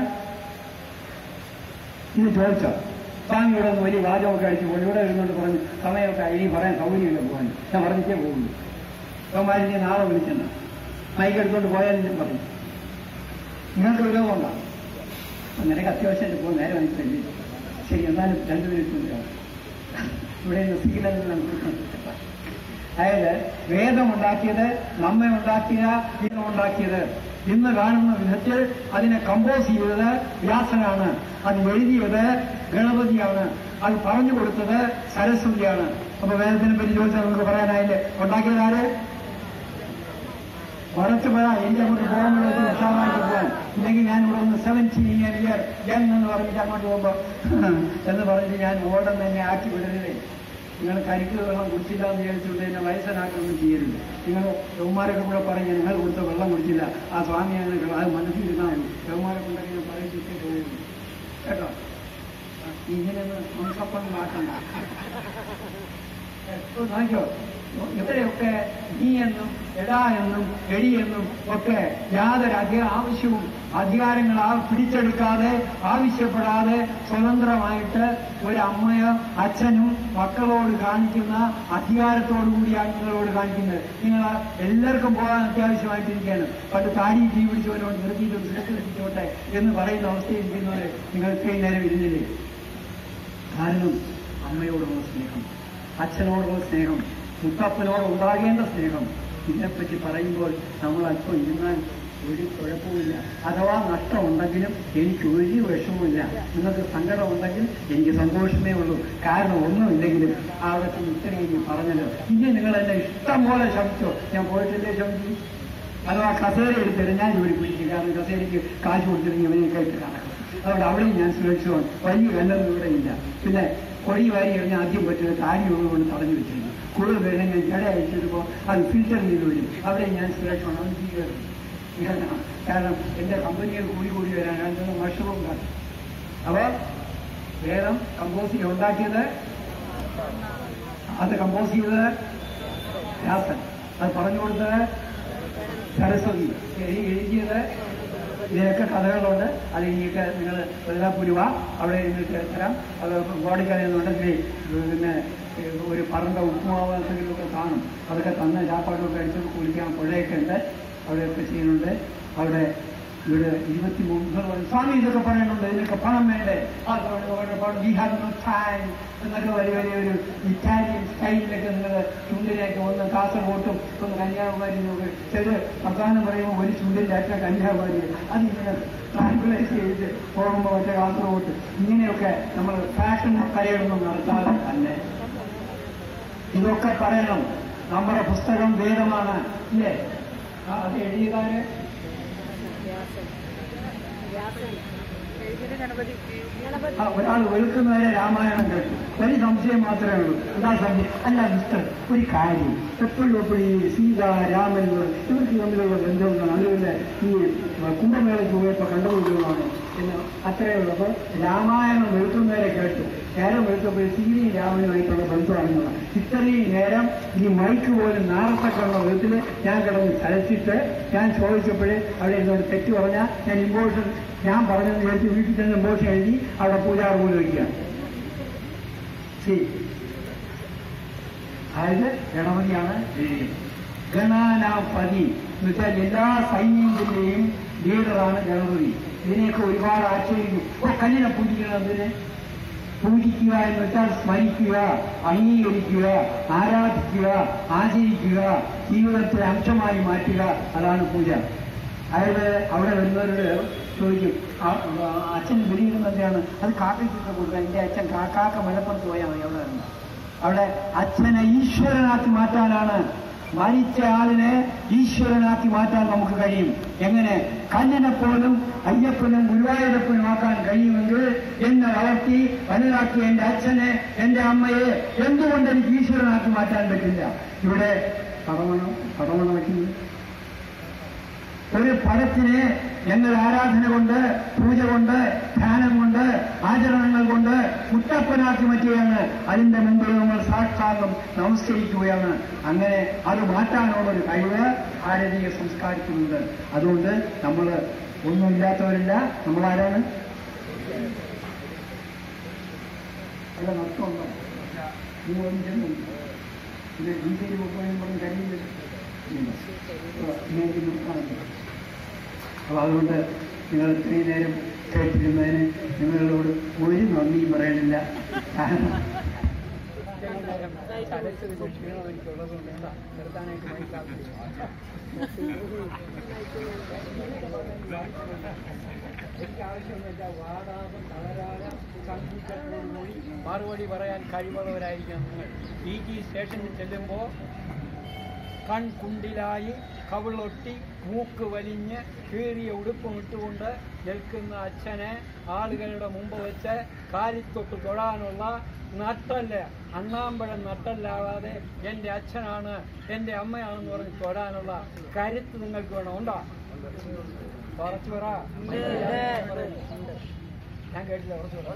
ഇത് ചോദിച്ചോ? സ്വാമിയുടെ ഒന്ന് വലിയ വാചകമൊക്കെ അടിച്ചു പോയി ഇവിടെ വരുന്നോണ്ട് പറഞ്ഞു സമയമൊക്കെ ഇനി പറയാൻ സൗകര്യമില്ല പോകാൻ. ഞാൻ പറഞ്ഞിട്ടേ പോകുന്നു. സ്വാമിമാരിനെ നാളെ വിളിച്ചെന്ന മൈക്കെടുത്തോണ്ട് പോയാൽ ഞാൻ പറഞ്ഞു നിങ്ങൾക്ക് വിരോധമുണ്ടാകും. നിനക്ക് അത്യാവശ്യം പോകും നേരെ മനസ്സിലായി ശരി, എന്നാലും രണ്ടു മിനിറ്റ് ഇവിടെ നിന്ന് സിഗ്നൽ അതായത് വേദം ഉണ്ടാക്കിയത്, നമ്മെ ഉണ്ടാക്കിയ ദീനം ഉണ്ടാക്കിയത്, ഇന്ന് കാണുന്ന വിധത്തിൽ അതിനെ കമ്പോസ് ചെയ്തത് വ്യാസനാണ്, അത് എഴുതിയത് ഗണപതിയാണ്, അത് പറഞ്ഞു കൊടുത്തത് സരസ്വതിയാണ്. അപ്പൊ വേദത്തിനെ പറ്റി ചോദിച്ചാൽ നമുക്ക് പറയാനായില്ലേ ഉണ്ടാക്കിയത് ആര്? കുറച്ച് പറയാം, എന്റെ അങ്ങോട്ട് പോകാൻ വേണ്ടി ഉഷാറായിട്ട് പോകാൻ, ഇല്ലെങ്കിൽ ഞാൻ ഇവിടെ ഒന്ന് സെവൻറ്റീൻ ഇയർ ഇയർ യങ് എന്ന് പറഞ്ഞിട്ട് അങ്ങോട്ട് പോകുമ്പോ എന്ന് പറഞ്ഞിട്ട് ഞാൻ ഓടം തന്നെ ആക്കി വിടരുതേ. നിങ്ങൾ കരിക്ക് വെള്ളം കുടിച്ചില്ല എന്ന് വിചാരിച്ചുകൊണ്ട് എന്നെ വയസ്സനാക്കൊന്നും ചെയ്യരുത്. നിങ്ങൾ യൗമാരൊക്കെ കൂടെ പറഞ്ഞ് നിങ്ങൾ കൊടുത്ത വെള്ളം കുടിച്ചില്ല, ആ സ്വാമി അങ്ങനെ അത് മനസ്സിലിരുന്നാൽ മതി. യൗമാരെ കൊണ്ടൊക്കെ ഞാൻ പറയിച്ചിട്ടേ പോകുന്നു കേട്ടോ. ഇങ്ങനെയൊന്ന് മുൻസപ്പം മാറ്റണ്ട. നോക്കിയോ, എത്രയൊക്കെ നീ എന്നും എടാ എന്നും എടി എന്നും ഒക്കെ യാതൊരു അധിക ആവശ്യവും അധികാരങ്ങൾ ആ പിടിച്ചെടുക്കാതെ ആവശ്യപ്പെടാതെ സ്വതന്ത്രമായിട്ട് ഒരമ്മയോ അച്ഛനും മക്കളോട് കാണിക്കുന്ന അധികാരത്തോടു കൂടിയാണ് നിങ്ങളോട് കാണിക്കുന്നത്. നിങ്ങൾ എല്ലാവർക്കും പോകാൻ അത്യാവശ്യമായിട്ടിരിക്കുകയാണ്. പണ്ട് താടി തീ പിടിച്ചവരോട് നിർത്തിയിട്ട് സുരക്ഷിച്ചോട്ടെ എന്ന് പറയുന്ന അവസ്ഥയിരിക്കുന്നവരെ നിങ്ങൾ ഇത്രയും നേരം ഇരുന്നില്ലേ? കാരണം അമ്മയോടുള്ള സ്നേഹം, അച്ഛനോടുള്ള സ്നേഹം, മുത്തപ്പനോട് ഉണ്ടാകേണ്ട സ്നേഹം, ഇതിനെപ്പറ്റി പറയുമ്പോൾ നമ്മൾ അല്പം ഇരുന്നാൽ ഒരു കുഴപ്പമില്ല. അഥവാ നഷ്ടമുണ്ടെങ്കിലും എനിക്ക് ഒരു വിഷമമില്ല. നിങ്ങൾക്ക് സങ്കടമുണ്ടെങ്കിൽ എനിക്ക് സന്തോഷമേ ഉള്ളൂ. കാരണം ഒന്നുമില്ലെങ്കിലും അവിടെ ഇത്രയും പറഞ്ഞല്ലോ. ഇനി നിങ്ങൾ എന്നെ ഇഷ്ടം പോലെ ശമിച്ചോ. ഞാൻ പോയിട്ടില്ലേ ശമിച്ചു? അഥവാ കസേര എടുത്തിട്ട് ഞാൻ ജോലി പിടിക്കും. കാരണം കസേരയ്ക്ക് കാശ് കൊടുത്തില്ലെങ്കിൽ ഇവനെയൊക്കെ ഇട്ട് കാണാം. അതുകൊണ്ട് അവിടെയും ഞാൻ സുരക്ഷിതമാണ്. വലിയ കല്ലൊന്നും ഇവിടെ ഇല്ല. പിന്നെ കൊടി വാരി എറിഞ്ഞാൽ ആദ്യം പറ്റുന്ന താടി കൊണ്ട് തടഞ്ഞു വെച്ചിരുന്നു. കൂടുതൽ പേരെ ഞാൻ ജട അയച്ചിരുമ്പോൾ അത് ഫിൽറ്റർ ചെയ്ത് വരും. അവിടെ ഞാൻ സുരക്ഷമാണ്. അവൻ ചെയ്യുകയാണ്. കാരണം എന്റെ കമ്പനികൾ കൂടി കൂടി വരാൻ ഞാൻ മഷറൂം കാട്ടി. അപ്പൊ വേദം കമ്പോസ് ചെയ്ത് ഉണ്ടാക്കിയത്, അത് കമ്പോസ് ചെയ്തത് വ്യാസൻ, അത് പറഞ്ഞു കൊടുത്തത് സരസ്വതി, എഴുതിയത് ഇതിനൊക്കെ കഥകളുണ്ട്. അത് ഇനിയൊക്കെ നിങ്ങൾ വെള്ളാപ്പുരുവ അവിടെ ഇരുന്നിട്ട് തരാം. അത് ബോഡിക്കറിയുന്നുണ്ടെങ്കിൽ പിന്നെ ഒരു പറണ്ട ഉപ്പുമാവ് എന്തെങ്കിലുമൊക്കെ കാണും. അതൊക്കെ തന്ന് ചാപ്പാടൊക്കെ അടിച്ചൊക്കെ കുളിക്കാൻ പുഴയൊക്കെ ഉണ്ട്. അവിടെയൊക്കെ ചെയ്യുന്നുണ്ട്. അവിടെ ഇവിടെ ഇരുപത്തി മൂന്ന് സ്വാമി ഇതൊക്കെ പറയുന്നുണ്ട്. ഇതിനൊക്കെ പണം വേണ്ടേ? വി ഹാവ് നോ ടൈം എന്നൊക്കെ വലിയ വലിയ ഒരു ഇറ്റാലിയൻ സ്റ്റൈലിലൊക്കെ നിങ്ങൾ ചുണ്ടിലേക്ക് ഒന്ന് കാസർഗോട്ടും ഒന്ന് കന്യാകുമാരി നോക്കി ചെറിയ പ്രധാനം പറയുമ്പോൾ ഒരു ചുണ്ടിൻ്റെ അറ്റ കന്യാകുമാരി അതിങ്ങനെ ട്രാൻസ്ലേറ്റ് ചെയ്ത് പോകുമ്പോൾ മറ്റേ കാസർഗോട്ട് ഇങ്ങനെയൊക്കെ നമ്മൾ ഫാഷൻ കലയൊന്നും നടത്താതെ തന്നെ ഇതൊക്കെ പറയണം. നമ്മുടെ പുസ്തകം വേദമാണ് ഇല്ലേ? അത് എഴുതിയതാര്? ഒരാൾ വെളുക്കുന്നവരെ രാമായണം കേട്ടു. ഒരു സംശയം മാത്രമേ ഉള്ളൂ. എന്താ സംശയം? അല്ല മിസ്റ്റർ, ഒരു കാര്യം എപ്പോഴും എപ്പോഴും ഈ സീത രാമൻ ഇവർക്ക് തമ്മിലുള്ള ബന്ധമെന്നാണ്. അതുപോലെ ഈ കുംഭമേളയ്ക്ക് പോയപ്പോൾ കണ്ടുപിടിക്കുന്നതാണ് എന്ന് അത്രയേ ഉള്ളൂ. അപ്പോൾ രാമായണം വെളുക്കുന്നവരെ കേട്ടു. നേരം വെളുത്തപ്പോൾ സീതയും രാമനുമായിട്ടുള്ള ബന്ധമാണെന്നുള്ള ഇത്രയും നേരം ഈ മൈക്ക് പോലും നാളത്തൊക്കെയുള്ള വിധത്തിൽ ഞാൻ കിടന്ന് ചലച്ചിട്ട് ഞാൻ ചോദിച്ചപ്പോഴേ അവിടെ എന്നോട് തെറ്റ് പറഞ്ഞാൽ ഞാൻ ഇമ്പോഷൻ ഞാൻ പറഞ്ഞെന്ന് വിചാരിച്ച് വീട്ടിൽ തന്നെ ഇമ്പോഷൻ എഴുതി അവിടെ പൂജാറ് പോലും വയ്ക്കുക. ശരി, അതായത് ഗണപതിയാണ് എഴുതിയത്. ഗണാനാപതി എന്ന് വെച്ചാൽ എല്ലാ സൈന്യത്തിന്റെയും ലീഡറാണ് ഗണപതി. ഇതിനെയൊക്കെ ഒരുപാട് ആശ്ചര്യം. ഒരു കല്ലിനെ പൂജിക്കുന്നതിന് പൂജിക്കുക എന്ന് വെച്ചാൽ സ്മരിക്കുക, അംഗീകരിക്കുക, ആരാധിക്കുക, ആചരിക്കുക, ജീവിതത്തിലെ അംശമായി മാറ്റുക, അതാണ് പൂജ. അതായത് അവിടെ വരുന്നവരോട് ചോദിക്കും, അച്ഛൻ വെളിയിടുന്നതാണ് അത് കാക്കയ്ക്കൊക്കെ കൊടുക്കുക. എന്റെ അച്ഛൻ കാക്കാക്ക മലപ്പുറത്ത് പോയാൽ മതി. അവിടെ വരുന്നത് അവിടെ അച്ഛനെ ഈശ്വരനാക്കി മാറ്റാനാണ്. മരിച്ച ആളിനെ ഈശ്വരനാക്കി മാറ്റാൻ നമുക്ക് കഴിയും. എങ്ങനെ? കല്ലിനെപ്പോലും അയ്യപ്പനും ഗുരുവായൂരപ്പനും ആക്കാൻ കഴിയുമെങ്കിൽ എന്നെ വളർത്തി വലുതാക്കിയ എന്റെ അച്ഛനെ, എന്റെ അമ്മയെ എന്തുകൊണ്ട് എനിക്ക് ഈശ്വരനാക്കി മാറ്റാൻ പറ്റില്ല? ഇവിടെ കടമണം കടമണം വയ്ക്കുന്നു. ഒരു ഫലത്തിനെ ഞങ്ങൾ ആരാധന കൊണ്ട്, പൂജ കൊണ്ട്, ധ്യാനം കൊണ്ട്, ആചരണങ്ങൾ കൊണ്ട് മുത്തപ്പനാക്കി മാറ്റുകയാണ്. അതിന്റെ മുമ്പിൽ നമ്മൾ സാക്ഷാത്കം നമസ്കരിക്കുകയാണ്. അങ്ങനെ അത് മാറ്റാനുള്ളൊരു കഴിവ് ഭാരതീയ സംസ്കാരത്തിലുണ്ട്. അതുകൊണ്ട് നമ്മൾ ഒന്നുമില്ലാത്തവരില്ല. നമ്മളാരാണ്? അല്ല നഷ്ടമുണ്ടോ? പിന്നെ ഇന്ത്യയിൽ പോകുമ്പോഴും പറഞ്ഞ് കഴിയില്ല. അപ്പൊ അതുകൊണ്ട് നിങ്ങൾ ഇത്രയും നേരം കേട്ടിരുന്നതിന് നിങ്ങളോട് ഒരു നന്ദിയും പറയണില്ല. കാരണം മറുപടി പറയാൻ കഴിവുള്ളവരായിരിക്കണം നിങ്ങൾ. ഈ ജി സ്റ്റേഷനിൽ ചെല്ലുമ്പോൾ കൺകുണ്ടിലായി കവിളൊട്ടി മൂക്ക് വലിഞ്ഞ് കീറിയ ഉടുപ്പും ഇട്ടുകൊണ്ട് നിൽക്കുന്ന അച്ഛനെ ആളുകളുടെ മുമ്പ് വെച്ച് കാലിത്തൊട്ട് തൊഴാനുള്ള നട്ടല്ല, അണ്ണാമ്പഴം നട്ടല്ലാതെ എൻ്റെ അച്ഛനാണ് എൻ്റെ അമ്മയാണെന്ന് പറഞ്ഞ് തൊഴാനുള്ള കരുത്ത് നിങ്ങൾക്ക് വേണം. ഉണ്ടോ? കുറച്ച് പറ. ഞാൻ കേട്ടില്ല. കുറച്ച് പറ.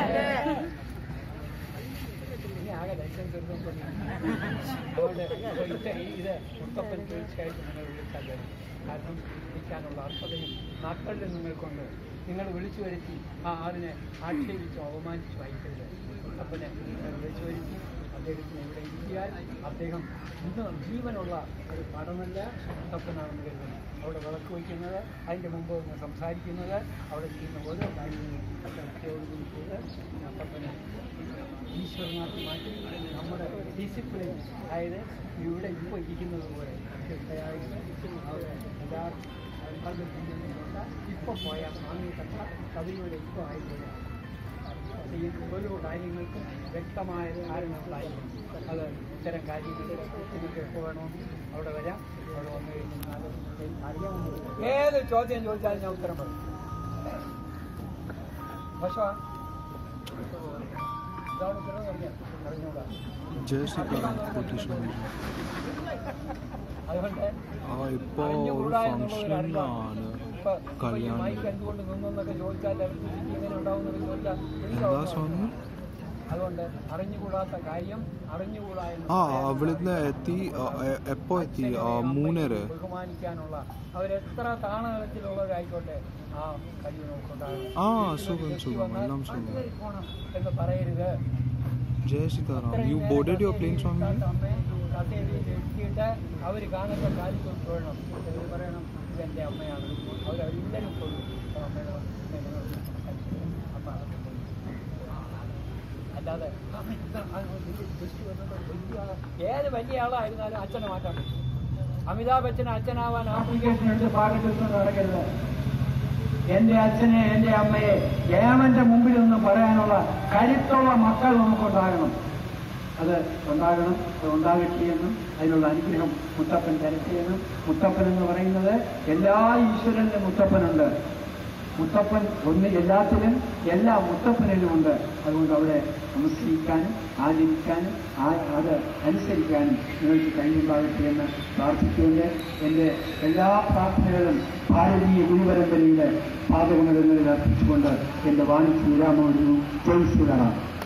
ഇനി ആകെ ലൈസൻസ് എടുത്തോണ്ട് അതുകൊണ്ട് ഇത് മുത്തപ്പൻ തീർച്ചയായിട്ടും നിങ്ങൾ വിളിച്ചാൽ വരും. കാരണം വിളിക്കാനുള്ള അർഹതയും നട്ടലും നിങ്ങൾക്കുണ്ട്. നിങ്ങൾ വിളിച്ചു വരുത്തി ആ ആളിനെ ആക്ഷേപിച്ചോ അവമാനിച്ചു വായിക്കരുത്. മുത്തപ്പനെ നിങ്ങൾ വിളിച്ചു വരുത്തി അദ്ദേഹത്തിന് ഇവിടെ ഇരുത്തിയാൽ അദ്ദേഹം ഇന്ന് ജീവനുള്ള ഒരു പടമല്ല മുത്തപ്പനാണെന്ന് കരുതുന്നു. അവിടെ വിളക്ക് വയ്ക്കുന്നത്, അതിൻ്റെ മുമ്പ് നിന്ന് സംസാരിക്കുന്നത്, അവിടെ ചെയ്യുന്ന ഓരോ കാര്യങ്ങളും ശ്രദ്ധയോടുകൂടി ചെയ്ത് മുത്തപ്പനെ ഈശ്വരനാക്കി മാറ്റി നമ്മുടെ ഡിസിപ്ലിൻ, അതായത് ഇവിടെ ഇപ്പോൾ ഇരിക്കുന്നത് പോലെ എല്ലാ ഇപ്പോൾ പോയ സ്വാമി കണ്ട കവിയുടെ ഇപ്പോൾ ആയിട്ടില്ല ചെയ്യുന്ന ഓരോ കാര്യങ്ങൾക്കും വ്യക്തമായ ധാരണകളായിരിക്കും. അത് ഇത്തരം കാര്യങ്ങൾ നിങ്ങൾക്ക് എപ്പോൾ വേണമെങ്കിൽ അവിടെ വരാം. അവിടെ വന്നു കഴിഞ്ഞാൽ അറിയാവുന്നത് ഏത് ചോദ്യം ചോദിച്ചാലും ഞാൻ ഉത്തരം പറയും. പക്ഷേ ഇതാണ് ഉത്തരം പറഞ്ഞാൽ അറിഞ്ഞൂടാ. അതുകൊണ്ട് ഇപ്പോ ഒരു ഫംഗ്ഷനിലാണ് കല്യാണം. എന്തുകൊണ്ട് നിന്നൊക്കെ ചോദിച്ചാൽ ഇങ്ങനെ ഉണ്ടാവുന്നൊക്കെ ചോദിച്ചാൽ അതുകൊണ്ട് അറിഞ്ഞുകൂടാത്ത കാര്യം അറിഞ്ഞുകൂടാ. ആ അവിടുന്ന് എത്തി. എപ്പോ എത്തി? മൂന്നര. ബഹുമാനിക്കാനുള്ള അവരെത്ര താണതലത്തിലുള്ളവരായിക്കോട്ടെ ആ കഴിവ് നോക്കുണ്ടാകും. ആ സുഖം സുഖം എല്ലാം സുഖം എന്ന് പറയരുത്. ജയ Sitaram. You boarded your plane സ്വാമി? കസേരയിൽ എത്തിയിട്ട് അവർ കാണുന്ന കാലിൽ തൊഴണം. അവർ പറയണം ഇതെൻ്റെ അമ്മയാണ്. അവരെല്ലാവരും തൊഴും അമ്മയുടെ അപ്പം അല്ലാതെ ഏത് വലിയ ആളായിരുന്നാലും അച്ഛനെ മാറ്റാൻ പറ്റും. അമിതാഭ് ബച്ചൻ അച്ഛനാവാൻ ആപ്ലിക്കേഷൻ എടുത്ത് പാടിപ്പിക്കുന്നത് നടക്കരുത്. എന്റെ അച്ഛനെ എന്റെ അമ്മയെ ഏവന്റെ മുമ്പിൽ നിന്ന് പറയാനുള്ള കരുത്തുള്ള മക്കൾ നമുക്കുണ്ടാകണം. അത് ഉണ്ടാകണം. അത് ഉണ്ടാകട്ടെ എന്നും അതിനുള്ള അനുഗ്രഹം മുത്തപ്പൻ തരട്ടെ എന്നും. മുത്തപ്പൻ എന്ന് പറയുന്നത് എല്ലാ ഈശ്വരന്റെ മുത്തപ്പനുണ്ട്. മുത്തപ്പൻ ഒന്ന് എല്ലാത്തിലും എല്ലാ മുത്തപ്പനിലുമുണ്ട്. അതുകൊണ്ട് അവിടെ നമസ്കരിക്കാനും ആചരിക്കാനും അത് അനുസരിക്കാനും നിങ്ങൾക്ക് കഴിയുണ്ടാകട്ടെ എന്ന് പ്രാർത്ഥിച്ചുകൊണ്ട് എൻ്റെ എല്ലാ പ്രാർത്ഥനകളും ഭാരതീയ ഗുരുപരമ്പരയിലെ പാദഗുണങ്ങളിൽ അർപ്പിച്ചുകൊണ്ട് എൻ്റെ വാണിജ്യ വിരാമം ജയ് ശ്രീറാം.